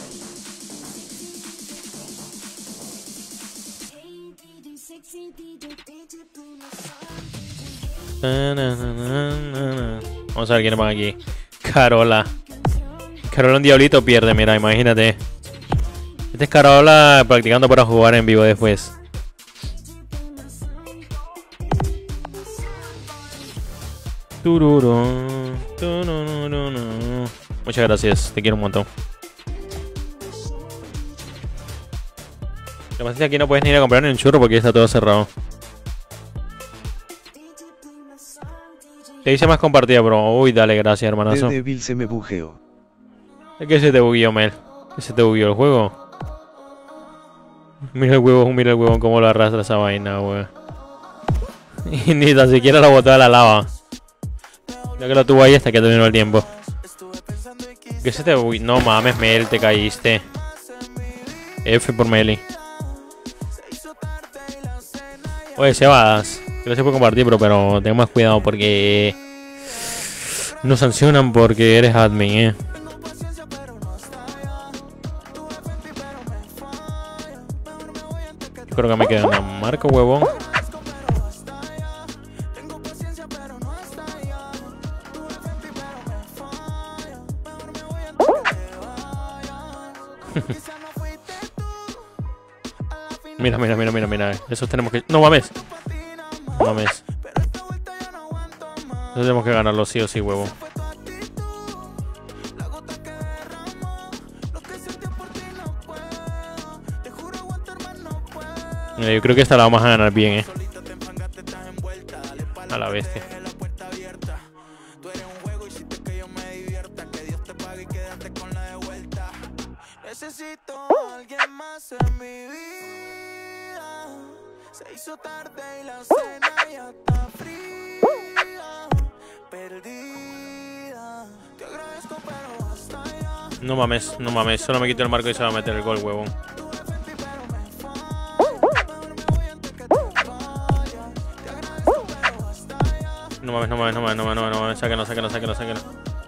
Vamos a ver quiénes van aquí. Carola. Carola, un diablito pierde, mira, imagínate. Este es Carola practicando para jugar en vivo después. Muchas gracias, te quiero un montón. Lo que pasa es que aquí no puedes ni ir a comprar ni un churro porque está todo cerrado. Te hice más compartida, bro. Uy, dale, gracias, hermanazo. De Devil se me bugueó. Es que se te bugueó, Mel. Que se te bugueó el juego. Mira el huevo, mira el huevo cómo lo arrastra esa vaina, weón. Y ni tan siquiera la botó a la lava. Ya que lo tuvo ahí hasta que terminó el tiempo. ¿Qué se te bugueó? No mames, Mel, te caíste. F por Meli. Oye, Sebas, gracias por compartir, bro, pero ten más cuidado porque nos sancionan porque eres admin, eh. Yo creo que me queda una marca, huevón. Mira, mira, mira, mira, mira. Eso tenemos que... No mames. No mames. Eso tenemos que ganarlo sí o sí, huevo. Mira, yo creo que esta la vamos a ganar bien, eh. A la bestia. No mames, no mames. Solo me quito el marco y se va a meter el gol, huevón. No mames, no mames, no mames, no mames, no mames, no mames. Sáquenlo, sáquenlo, sáquenlo, sáquenlo.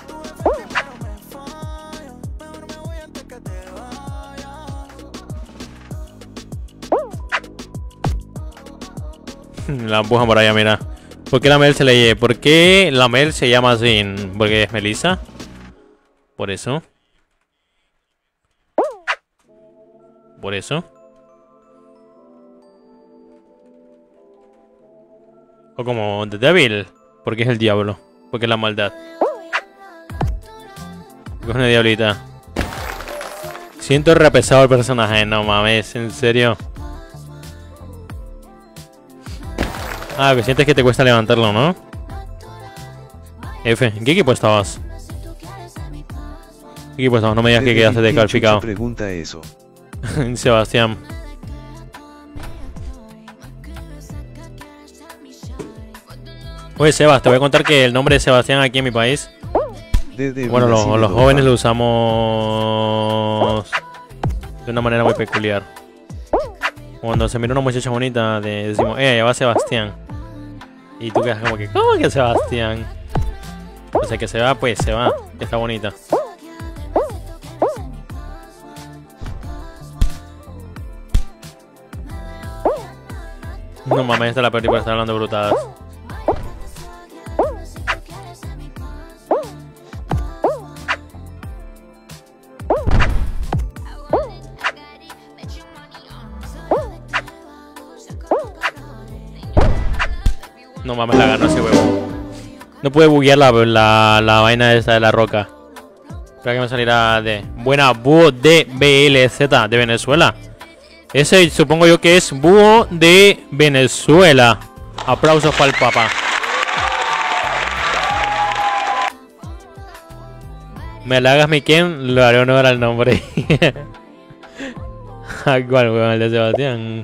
La empujan por allá, mira. ¿Por qué la Mel se le ¿Por qué la Mel se llama así? ¿Porque es Melissa? Por eso. Por eso. O como The Devil. Porque es el diablo. Porque es la maldad. Porque es una diablita. Siento repesado el personaje. No mames, en serio. Ah, que sientes que te cuesta levantarlo, ¿no? F, ¿en qué equipo estabas? ¿Qué equipo estabas? No me digas que quedaste descalificado. Pregunta eso. Sebastián. Oye, Sebas, te voy a contar que el nombre de Sebastián aquí en mi país. De, de bueno, los, los jóvenes lo usamos de una manera muy peculiar. Cuando se mira una muchacha bonita, de, decimos, eh, allá va Sebastián. Y tú quedas como que, ¿cómo que Sebastián? O sea, que se va, pues se va, que está bonita. No mames, esta es la peor por estar hablando brutadas. No mames, la ganó ese huevo. No puede buguear la, la, la vaina esta de la roca. Espera que me salirá de... Buena, búho de B L Z de Venezuela. Ese supongo yo que es búho de Venezuela. Aplausos para el papá. Me la hagas mi Ken, lo haré honor al nombre. ¿Cuál huevón? El de Sebastián.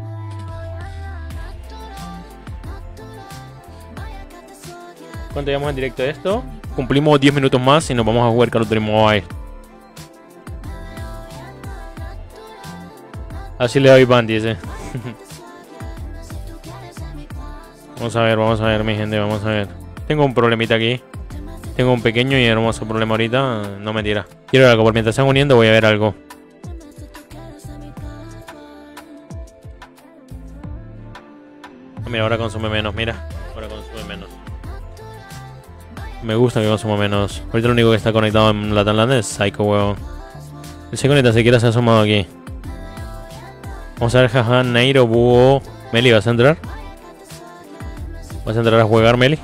¿Cuánto llevamos en directo de esto? Cumplimos diez minutos más y nos vamos a jugar Call of Duty Mobile. Así le doy ban, dice. Vamos a ver, vamos a ver, mi gente, vamos a ver. Tengo un problemita aquí. Tengo un pequeño y hermoso problema ahorita. No mentira. Quiero ver algo, por mientras están uniendo voy a ver algo. Mira, ahora consume menos, mira. Ahora consume menos. Me gusta que consuma menos. Ahorita lo único que está conectado en la Tailandia es Psycho, huevo. El se conecta, siquiera se ha sumado aquí. Vamos a ver, jaja, Neiro, Búho. Meli, ¿vas a entrar? ¿Vas a entrar a jugar, Meli?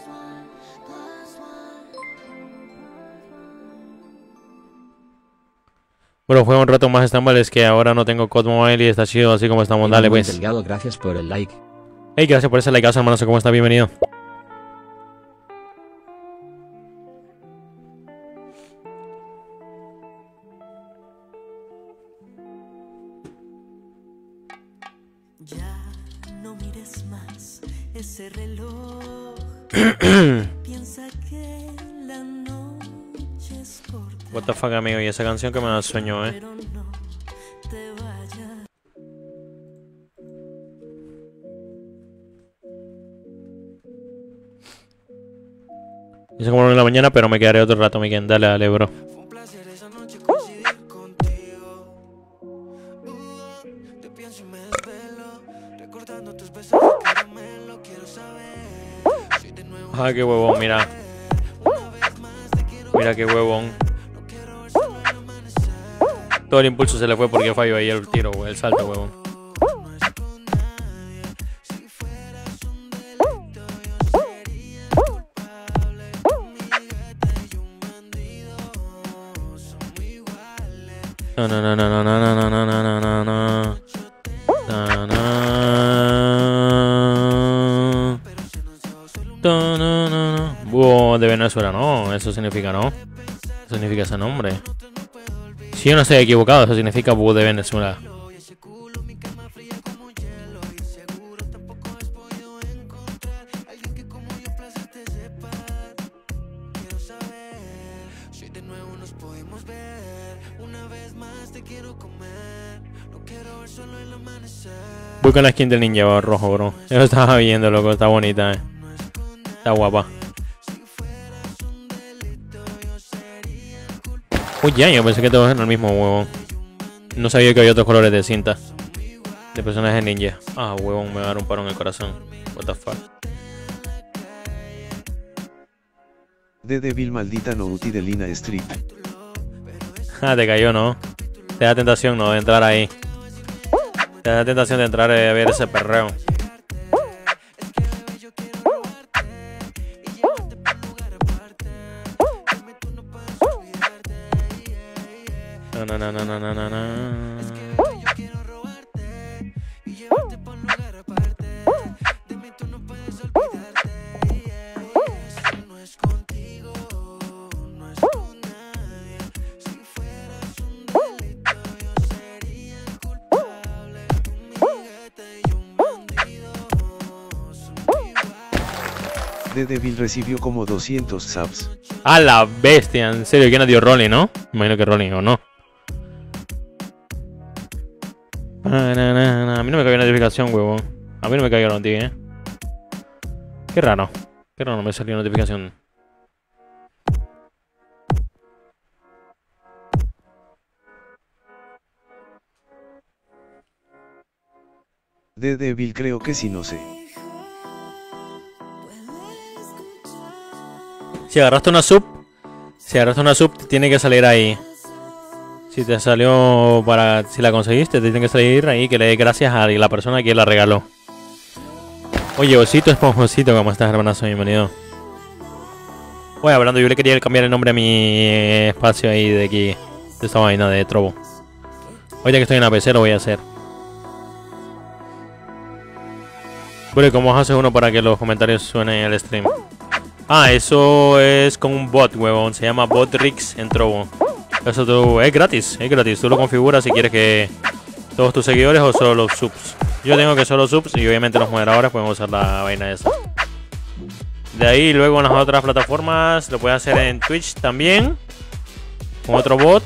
Bueno, juega un rato más Stumble, es que ahora no tengo Code Mobile y está chido así como estamos. Dale, pues. Delgado, gracias por el like. Hey, gracias por ese likeazo, hermano. ¿Cómo está? Bienvenido. Ya no mires más ese reloj. Piensa que la noche es corta. What the fuck, amigo, y esa canción que me da sueño, eh. Pero no te vayas. Yo sé como en la mañana, pero me quedaré otro rato, Miken. Dale, dale, bro. Fue un placer esa noche coincidir contigo. Uh, te pienso y me desvelo, recordando tus besos de caramelo. Quiero saber. Soy de nuevo. Ah, qué huevón, mira. Mira qué huevón. Todo el impulso se le fue porque falló ahí el tiro, el salto, huevón. No, no, no, no, no, no, no, no, no, no, no, no. No, no, no, no. Búho de Venezuela, no. Eso significa, ¿no? Eso significa ese nombre. Si yo no estoy equivocado, eso significa búho de Venezuela. nuevo nos podemos ver. Una vez más te quiero comer. No quiero ver solo el amanecer. Voy con la skin del ninja rojo, bro. Yo lo estaba viendo, loco. Está bonita, eh. Está guapa. Uy, ya, yo pensé que todos eran el mismo huevón. No sabía que había otros colores de cinta de personajes ninja. Ah, huevón, me va a dar un paro en el corazón. What the fuck. De Devil maldita no uti de Lina Street. Ah, te cayó, ¿no? Te da tentación, ¿no? De entrar ahí. Te da tentación de entrar a ver ese perreo. No, no, no, no, no, no, no. De Devil recibió como doscientos subs. A la bestia, en serio, ¿quién nos dio Rolling, no? Imagino que Rolling o no. A mí no me cayó notificación, huevón. A mí no me cayó la notificación, eh. Qué raro. Qué raro, no me salió notificación. De Devil creo que sí, no sé. Si agarraste una sub, si agarraste una sub, tiene que salir ahí. Si te salió para, si la conseguiste, te tiene que salir ahí que le dé gracias a la persona que la regaló. Oye, Osito Esponjosito, ¿cómo estás, hermanazo? Bienvenido. Oye, hablando, yo le quería cambiar el nombre a mi espacio ahí de aquí, de esta vaina de Trovo. Ahorita que estoy en la P C lo voy a hacer. Bueno, ¿cómo haces uno para que los comentarios suenen en el stream? Ah, eso es con un bot, huevón. Se llama Botrix en Trovo. Eso tú, es gratis, es gratis. Tú lo configuras si quieres que todos tus seguidores o solo los subs. Yo tengo que solo subs y obviamente los moderadores pueden usar la vaina esa. De ahí luego en las otras plataformas lo puedes hacer en Twitch también. Con otro bot.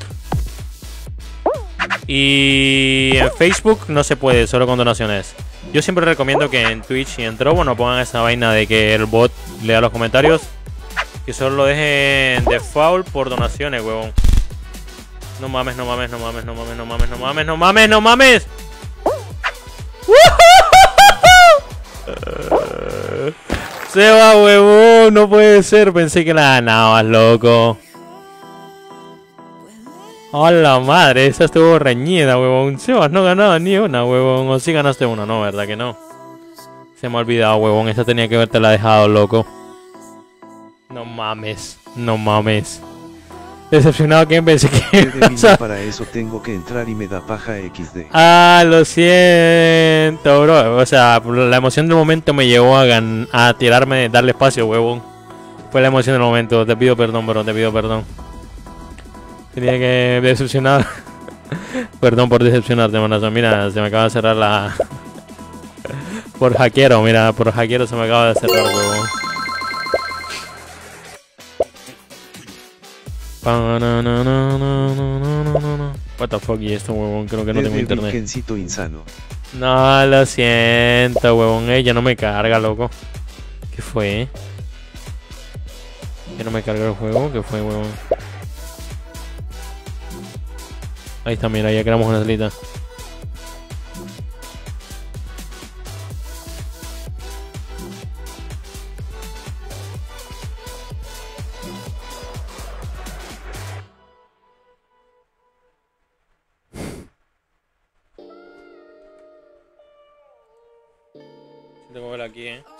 Y en Facebook no se puede, solo con donaciones. Yo siempre recomiendo que en Twitch y en Trovo no pongan esa vaina de que el bot lea los comentarios. Que solo lo dejen default por donaciones, huevón. No mames, no mames, no mames, no mames, no mames, no mames, no mames, no mames. Se va, huevón, no puede ser. Pensé que la ganabas, loco. ¡Hola madre! Esa estuvo reñida, huevón. Sebas no ganaba ni una, huevón. O si ganaste una, no, ¿verdad que no? Se me ha olvidado, huevón. Esa tenía que haberte la dejado, loco. No mames. No mames. Decepcionado que pensé que... De Devil, para eso tengo que entrar y me da paja equis de. Ah, lo siento, bro. O sea, la emoción del momento me llevó a, gan a tirarme, darle espacio, huevón. Fue la emoción del momento. Te pido perdón, bro. Te pido perdón. Tenía que decepcionar. Perdón por decepcionarte, manazo. Mira, se me acaba de cerrar la... por hackero, mira, por hackero se me acaba de cerrar, huevón. What the fuck, y esto, huevón, creo que no tengo internet. Insano. No, lo siento, huevón, ella no me carga, loco. ¿Qué fue? ¿Que no me carga el juego? ¿Qué fue, huevón? Ahí está, mira, ya creamos una salita. Tengo que ver aquí, eh.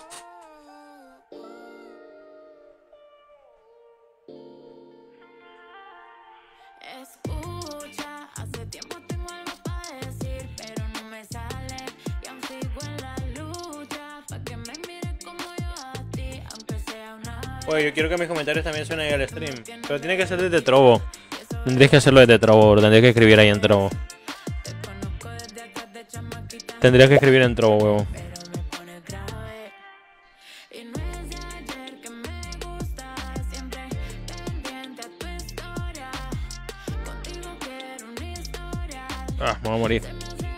Escucha, hace tiempo tengo algo para decir, pero no me sale. Y aún sigo en la lucha, pa' que me mires como yo a ti, aunque sea una vez. Oye, yo quiero que mis comentarios también suenen ahí al stream. Pero tiene que ser desde Trovo. Tendrías que hacerlo desde Trovo, bro. Tendrías que escribir ahí en Trovo. Tendrías que escribir en Trovo, huevo. Ah, me voy a morir.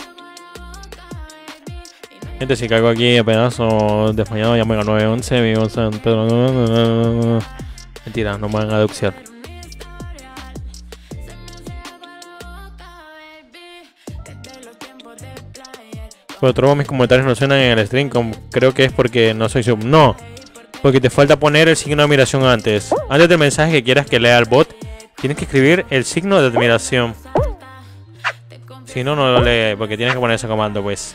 Gente, si caigo aquí a pedazos desmayado, llamo a nueve once, vivo en San Pedro. Mentira, no me van a aduciar. Pero todos mis comentarios no suenan en el stream, como creo que es porque no soy sub. No, porque te falta poner el signo de admiración antes. Antes del mensaje que quieras que lea el bot, tienes que escribir el signo de admiración. Si no, no lo lee, porque tienes que poner ese comando, pues.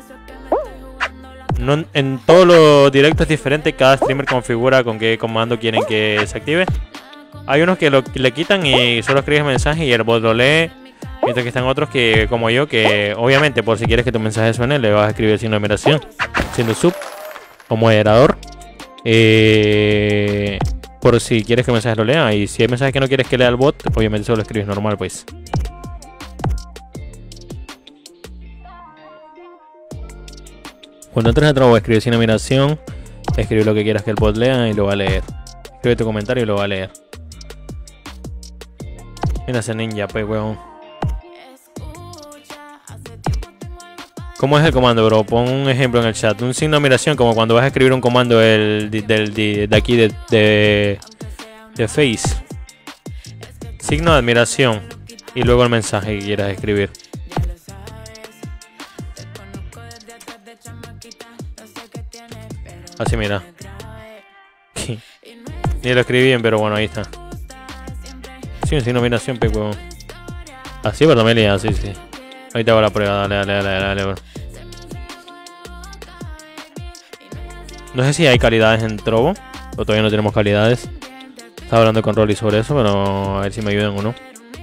No, en todos los directos es diferente, cada streamer configura con qué comando quieren que se active. Hay unos que lo, le quitan y solo escribes mensaje y el bot lo lee. Mientras que están otros que, como yo, que obviamente por si quieres que tu mensaje suene, le vas a escribir el signo de admiración, siendo sub o moderador. Eh, por si quieres que el mensaje lo lea. Y si hay mensajes que no quieres que lea el bot, obviamente solo escribes normal, pues. Cuando entres a trabajo, escribe signo de admiración, escribe lo que quieras que el bot lea y lo va a leer. Escribe tu comentario y lo va a leer. Mira ese ninja, pues, weón. ¿Cómo es el comando, bro? Pon un ejemplo en el chat. Un signo de admiración, como cuando vas a escribir un comando del, del, del, de aquí, de, de, de Face. Signo de admiración. Y luego el mensaje que quieras escribir. Así, mira. Ni lo escribí bien, pero bueno, ahí está. Sí, un signo de admiración, pe huevón. Así, ¿verdad, Melia? Sí, sí. Ahí te hago la prueba, dale, dale, dale, dale, bro. No sé si hay calidades en Trovo, o todavía no tenemos calidades. Estaba hablando con Rolly sobre eso, pero a ver si me ayudan o no.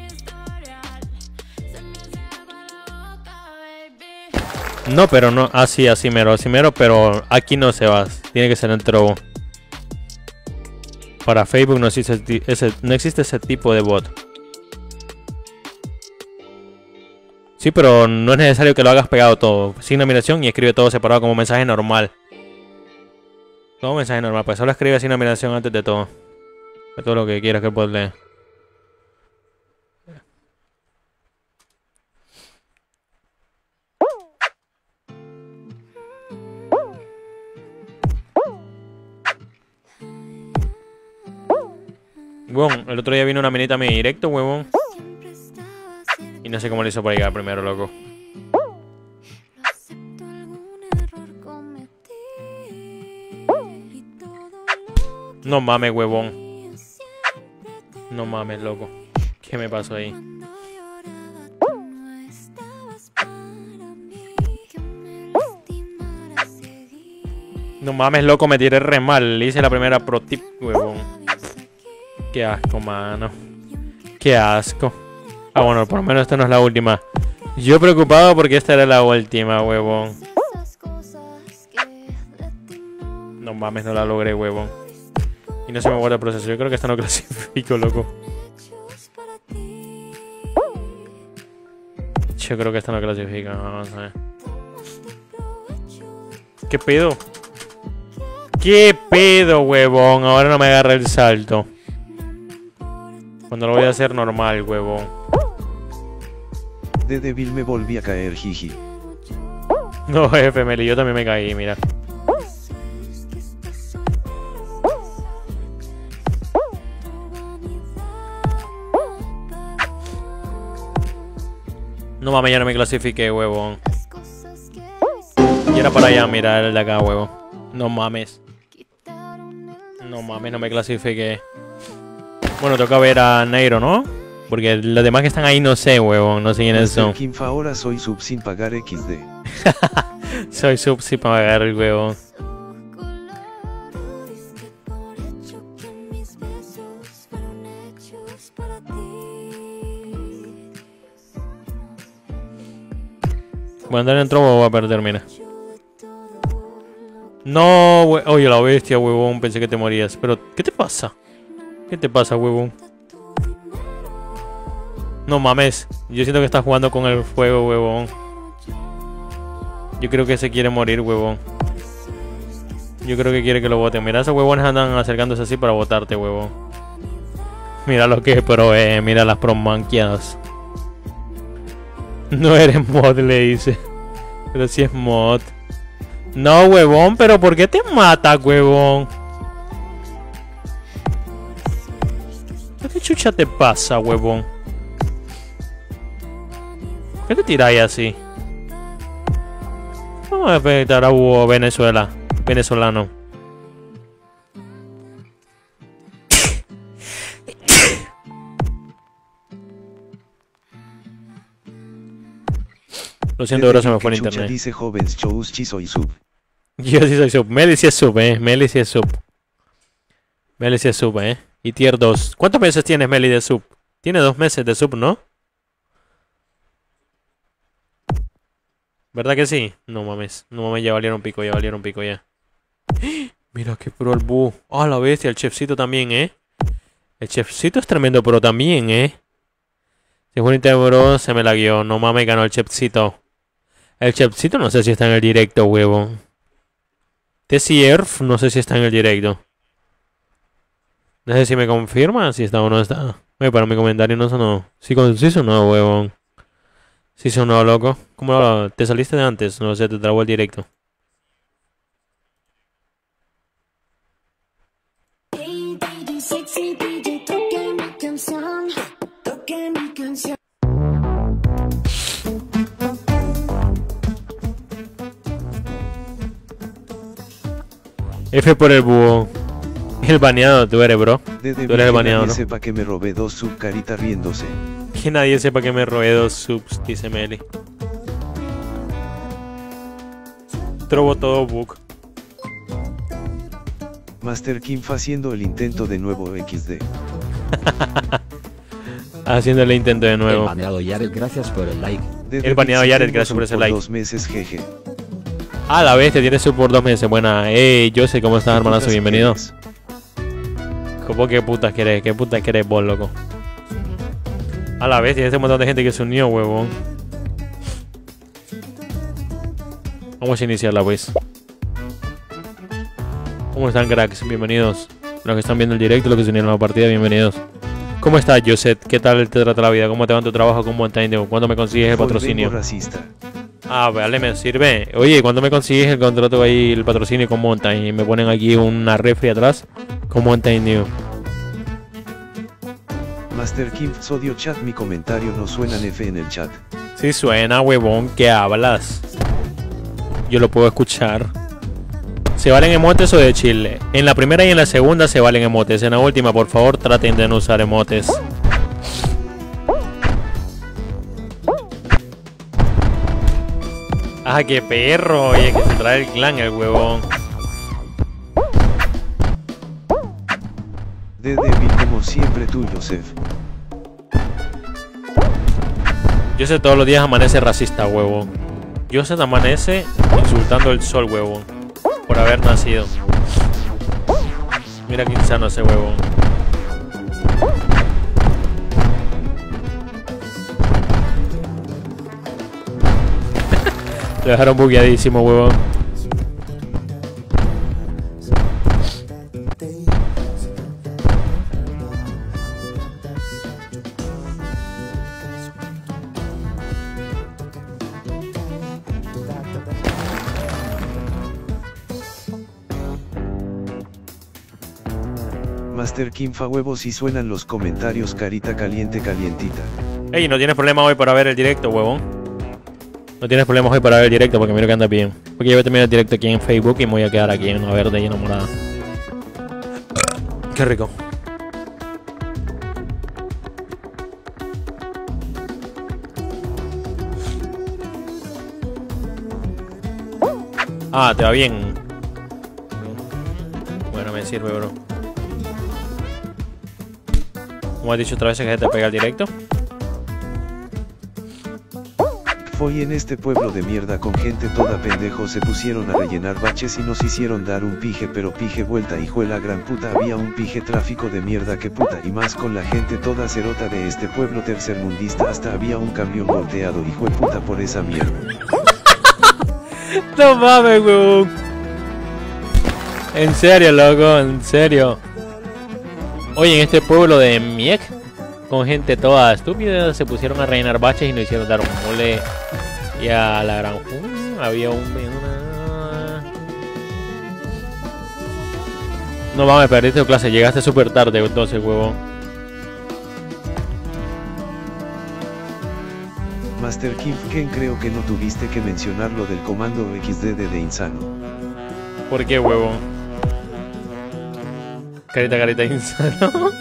No, pero no, así, así mero, así mero, pero aquí no se va. Tiene que ser en Trovo. Para Facebook no existe ese, no existe ese tipo de bot. Sí, pero no es necesario que lo hagas pegado todo. Signo de admiración y escribe todo separado como mensaje normal. Como mensaje normal, pues solo escribe signo de admiración antes de todo. De todo lo que quieras que el bot lea. Huevón, el otro día vino una minita a mi directo, huevón. Y no sé cómo le hizo para llegar primero, loco. No mames, huevón. No mames, loco. ¿Qué me pasó ahí? No mames, loco, me tiré re mal. Le hice la primera pro tip, huevón. Qué asco, mano. Qué asco. Ah, bueno, por lo menos esta no es la última. Yo preocupado porque esta era la última, huevón. No mames, no la logré, huevón. Y no se me guarda el proceso. Yo creo que esta no clasifico, loco. Yo creo que esta no clasifica. Vamos a ver. ¿Qué pedo? ¿Qué pedo, huevón? Ahora no me agarra el salto. Cuando lo voy a hacer normal, huevón. De débil me volví a caer, jiji. No, jefe, Meli, yo también me caí, mira. No mames, ya no me clasifiqué, huevón. Y era para allá, mira, el de acá, huevón. No mames. No mames, no me clasifiqué. Bueno, toca ver a Neiro, ¿no? Porque los demás que están ahí no sé, huevón. No sé quiénes son. Kimfa, ahora soy sub sin pagar equis de. Soy sub sin pagar el huevón. Voy a andar en trovo o voy a perder, mira. No, we oye, la bestia, huevón. Pensé que te morías. Pero, ¿qué te pasa? ¿Qué te pasa, huevón? No mames. Yo siento que estás jugando con el fuego, huevón. Yo creo que se quiere morir, huevón. Yo creo que quiere que lo boten. Mira, esos huevones andan acercándose así para botarte, huevón. Mira lo que es pro, eh. Mira las pro manqueadas. No eres mod, le dice. Pero si es mod. No, huevón, pero ¿por qué te mata, huevón? ¿Qué chucha te pasa, huevón? ¿Por qué te tiráis así? Vamos a enfrentar a Hugo Venezuela. Venezolano. Lo siento, bro, se me fue el internet. Dice jóvenes shows chiso y sub. Yo sí soy sub. Meli sí es sub, eh. Meli sí es sub. Meli sí es sub, eh. Y tier dos. ¿Cuántos meses tienes, Meli, de sub? Tiene dos meses de sub, ¿no? ¿Verdad que sí? No mames. No mames, ya valieron pico, ya valieron pico, ya. Mira qué pro el bú. Ah, la bestia, el chefcito también, eh. El chefcito es tremendo pro también, eh. Si fue un intento, bro, se me lagueó. No mames, ganó el chefcito. El chefcito no sé si está en el directo, huevo. Tessierf, no sé si está en el directo. No sé si me confirma si está o no está. Oye, para mi comentario no sonó. Sí, sí sonó, huevón. Sí sonó, loco. ¿Cómo lo, te saliste de antes? No sé, te trabó el directo. Hey, D J sexy, D J, toque mi canción, toque mi canción. F por el búho. El baneado, tú eres, bro. De Tú eres el baneado, nadie ¿no? sepa que me robé dos sub carita riéndose. Que nadie sepa que me robé dos subs, dice Meli. Trobo todo bug. Master Kim haciendo el intento de nuevo equis de. Haciendo el intento de El nuevo. baneado Jared, gracias por el like. De El baneado David Jared, Sitting gracias por ese like. Dos meses, jeje. Ah, la bestia, tiene sub por dos meses. Buena. Ey, yo sé cómo estás, hermanazo. Putas Bienvenido. quieres. ¿Cómo que putas querés? ¿Qué putas querés vos, loco? A la bestia, ese montón de gente que se unió, huevón. Vamos a iniciarla, pues. ¿Cómo están, cracks? Bienvenidos. Los que están viendo el directo, los que se unieron a la partida, bienvenidos. ¿Cómo estás, Josette? ¿Qué tal te trata la vida? ¿Cómo te va en tu trabajo con Mountain? ¿Cuándo me consigues el patrocinio? Volvemos racista. Ah, vale, me sirve. Oye, ¿cuándo me consigues el contrato ahí, el patrocinio con Mountain? Y me ponen aquí una refri atrás con Mountain Dew. Master Kim, Sodio Chat, mi comentario no suena F en el chat. Sí suena, huevón, ¿qué hablas? Yo lo puedo escuchar. ¿Se valen emotes o de chile? En la primera y en la segunda se valen emotes. En la última, por favor, traten de no usar emotes. Ah, qué perro. Oye, que se trae el clan, el huevón. De débil como siempre tú, Joseph. Yo sé todos los días amanece racista, huevón. Yo sé amanece insultando el sol, huevón. Por haber nacido. Mira qué insano ese huevón. Lo dejaron bugueadísimo, huevón. Master Kim fa huevos y suenan los comentarios carita caliente calientita. Ey, no tienes problema hoy para ver el directo, huevón. No tienes problemas hoy para ver el directo porque miro que anda bien. Porque yo voy a terminar el directo aquí en Facebook y me voy a quedar aquí en una verde y enamorada. Qué rico. Ah, te va bien. Bueno, me sirve, bro. Como has dicho otra vez que te pega el directo. Fue en este pueblo de mierda con gente toda pendejo se pusieron a rellenar baches y nos hicieron dar un pije, pero pije vuelta hijo de la gran puta, había un pije tráfico de mierda que puta, y más con la gente toda cerota de este pueblo tercermundista, hasta había un camión volteado hijo de puta por esa mierda. No mames, weón. En serio, loco, en serio. Oye, en este pueblo de Miek, con gente toda estúpida, se pusieron a rellenar baches y no hicieron dar un mole. Y a la gran... Uh, había un... Una... No mames, perdiste tu clase, llegaste súper tarde entonces, huevón. Master King Ken, creo que no tuviste que mencionar lo del comando equis de de de Insano. ¿Por qué, huevón? Carita, carita, insano.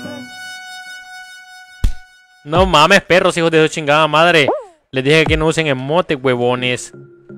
No mames, perros, hijos de su chingada madre. Les dije que no usen emote, huevones.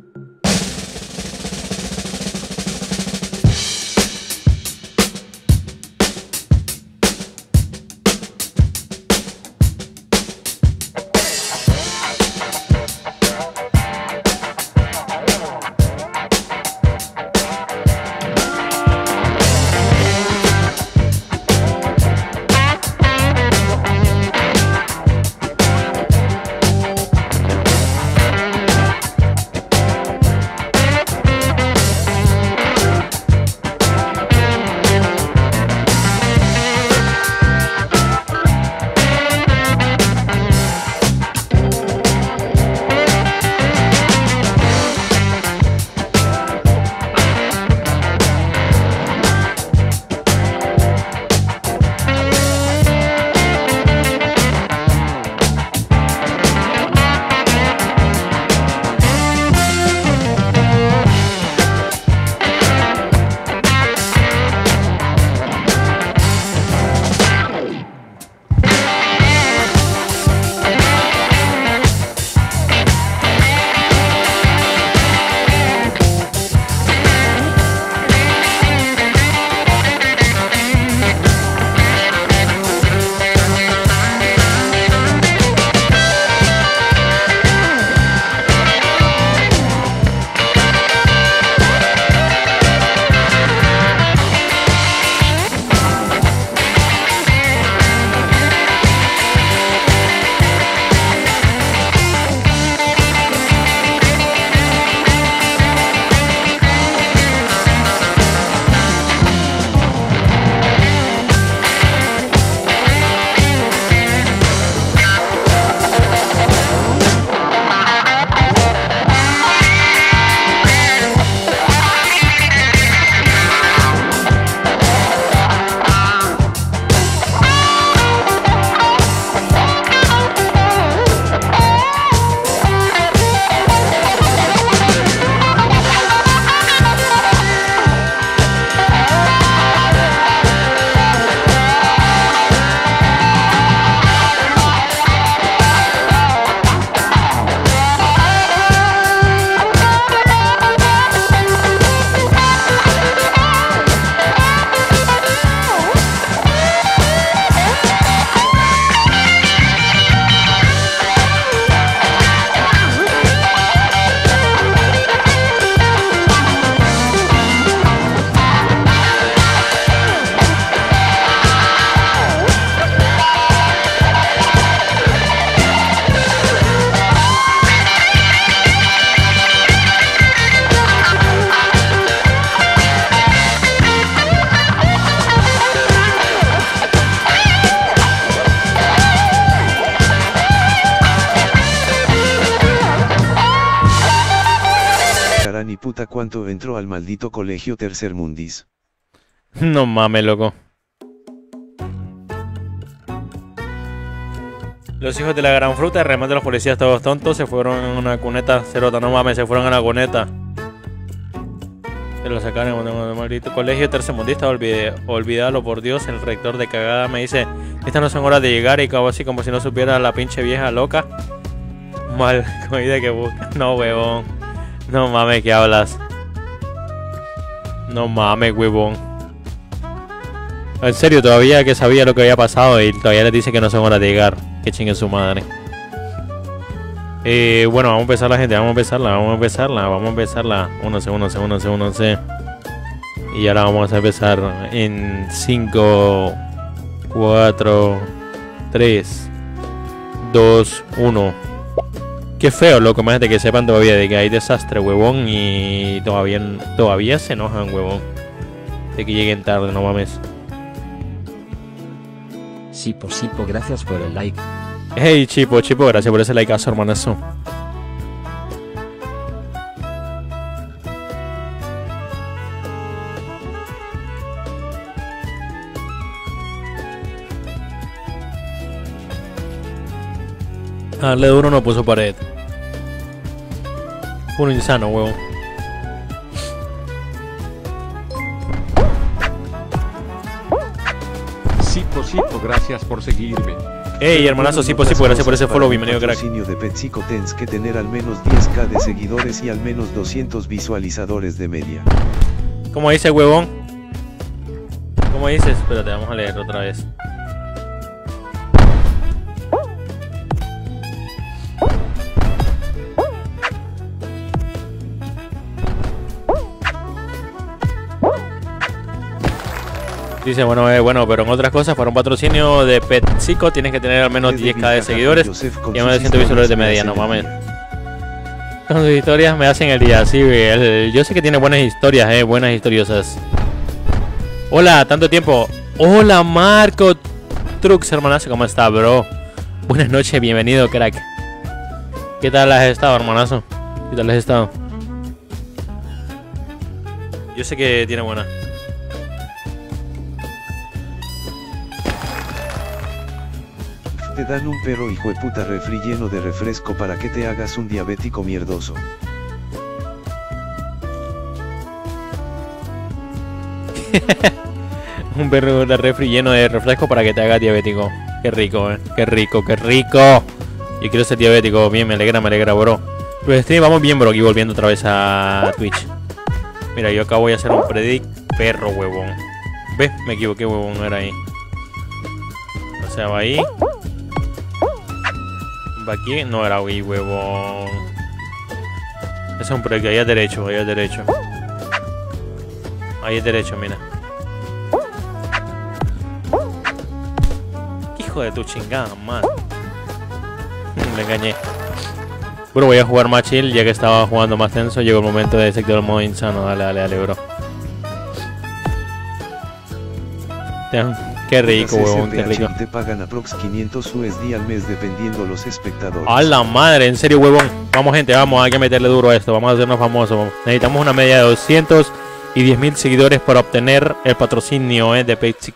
Ni puta cuánto entró al maldito colegio tercermundis. No mames, loco. Los hijos de la gran fruta, remate de los policías todos tontos, se fueron en una cuneta. Cerota, no mames, se fueron a la cuneta. Se lo sacaron en un maldito colegio tercermundista. Olvidé, olvídalo por Dios. El rector de cagada me dice: estas no son horas de llegar, y acabo así como si no supiera la pinche vieja loca. Mal comida que busca. No, huevón. No mames, ¿qué hablas? No mames, huevón. En serio, todavía que sabía lo que había pasado y todavía les dice que no son horas de llegar. Que chinguen su madre. Eh, bueno, vamos a empezar la gente, vamos a empezarla, vamos a empezarla, vamos a empezarla. Uno, segundo, segundo, segundo, C. Y ahora vamos a empezar en cinco, cuatro, tres, dos, uno. Qué feo, loco, imagínate que sepan todavía de que hay desastre, huevón, y todavía, todavía se enojan, huevón. De que lleguen tarde, no mames. Sipo, Sipo, gracias por el like. Hey, Chipo, Chipo, gracias por ese likeazo, hermanazo. Darle duro no puso pared. Puro insano, huevón. Sipo, Sipo, gracias por seguirme. Hey, hermanazo, Sipo, Sipo, gracias por ese follow, bienvenido, crack. El de PepsiCo tienes que tener al menos diez K de seguidores y al menos doscientos visualizadores de media. ¿Cómo dice, huevón? ¿Cómo dices? Espérate, vamos a leer otra vez. Dice, bueno, eh, bueno, pero en otras cosas, para un patrocinio de PepsiCo tienes que tener al menos diez K de seguidores y más de ciento visuales de media, no mames. Con sus historias me hacen el día, sí, el, yo sé que tiene buenas historias, eh, buenas historiosas. Hola, tanto tiempo. Hola, Marco Trux, hermanazo, ¿cómo está, bro? Buenas noches, bienvenido, crack. ¿Qué tal has estado, hermanazo? ¿Qué tal has estado? Yo sé que tiene buena. Te dan un perro hijo de puta refri lleno de refresco para que te hagas un diabético mierdoso. Un perro de refri lleno de refresco para que te hagas diabético. Qué rico, eh. Qué rico, qué rico. Yo quiero ser diabético. Bien, me alegra, me alegra, bro. Pues sí, vamos bien, bro. Aquí volviendo otra vez a Twitch. Mira, yo acá voy a hacer un predict perro, huevón. ¿Ves? Me equivoqué, huevón. No era ahí. O sea, va ahí. Va aquí. No era ahí, huevón. Ese es un predict. Ahí es derecho, ahí es derecho. Ahí es derecho, mira. Hijo de tu chingada, man. Me engañé. Bro, voy a jugar más chill. Ya que estaba jugando más tenso, llegó el momento de sector el modo insano. Dale, dale, dale, bro. Qué rico, huevón, qué rico. Te pagan aprox quinientos U S D al mes dependiendo los espectadores. A la madre, en serio, huevón. Vamos, gente, vamos, hay que meterle duro a esto. Vamos a hacernos famosos. Necesitamos una media de doscientos y diez mil seguidores para obtener el patrocinio, eh, de PepsiCo.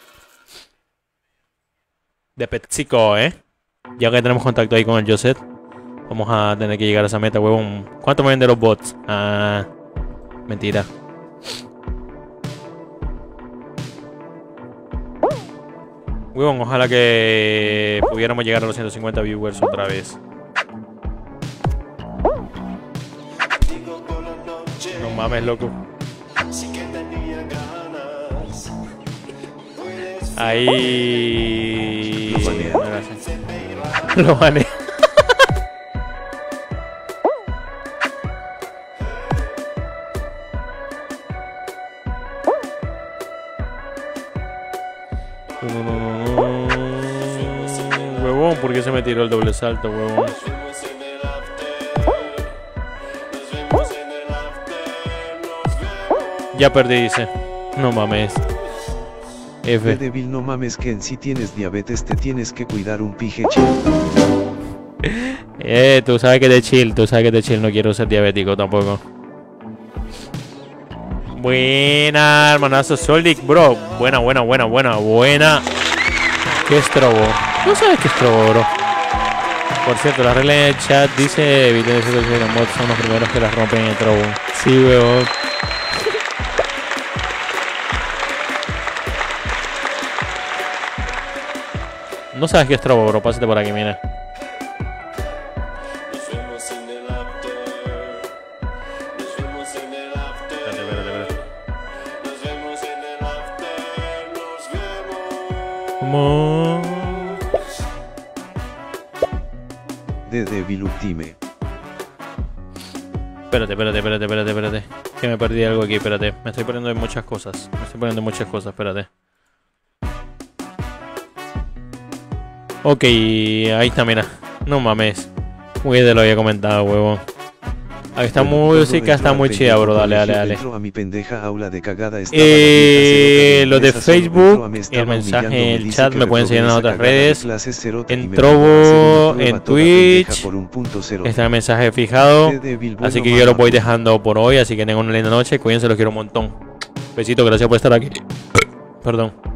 De PepsiCo, eh. Ya que tenemos contacto ahí con el Joseph, vamos a tener que llegar a esa meta, huevón. ¿Cuánto me venden los bots? Ah, mentira. Huevón, ojalá que pudiéramos llegar a los ciento cincuenta viewers otra vez. No mames, loco. Ahí... Lo baneé. Lo baneé. No, no, no, no. Huevón, ¿por qué se me tiró el doble salto, huevón? Ya perdí, dice. No mames. F. Débil, no mames que en si tienes diabetes te tienes que cuidar un pije chill. Eh, tú sabes que de chill, tú sabes que de chill no quiero ser diabético tampoco. Buena, hermanazo Soldic, bro. Buena, buena, buena, buena, buena. ¿Qué es Trobo? ¿No sabes qué es Trobo, bro? Por cierto, la regla en el chat dice evitar que los mods son los primeros que las rompen en el Trobo. Sí, weón. No sabes qué es Trobo, bro. Pásate por aquí, mira. De Devil Ultime. Espérate, espérate, espérate, espérate, espérate. Que me perdí algo aquí, espérate. Me estoy poniendo en muchas cosas. Me estoy poniendo en muchas cosas, espérate. Ok, ahí está, mira. No mames. Muy bien, te lo había comentado, huevón. Ahí está Bueno, música, todo está dentro muy al chida, bro. pendejo Dale, dale, colegio, dale. dentro a mi pendeja aula de cagada estaba Eh, la vieja cerota lo de mesa, solo Facebook, dentro a me el estaba mensaje humillando, en me el dice chat, que me pueden seguir en reprobé otras esa cagada de redes. clases, cerota, y En me van a hacer una Trovo, prueba en toda pendeja Twitch. por un punto cero. Está el mensaje fijado. Qué débil, bueno, Así que yo lo voy mamá. dejando por hoy. Así que tengan una linda noche. Cuídense, los quiero un montón. Besito, gracias por estar aquí. Perdón.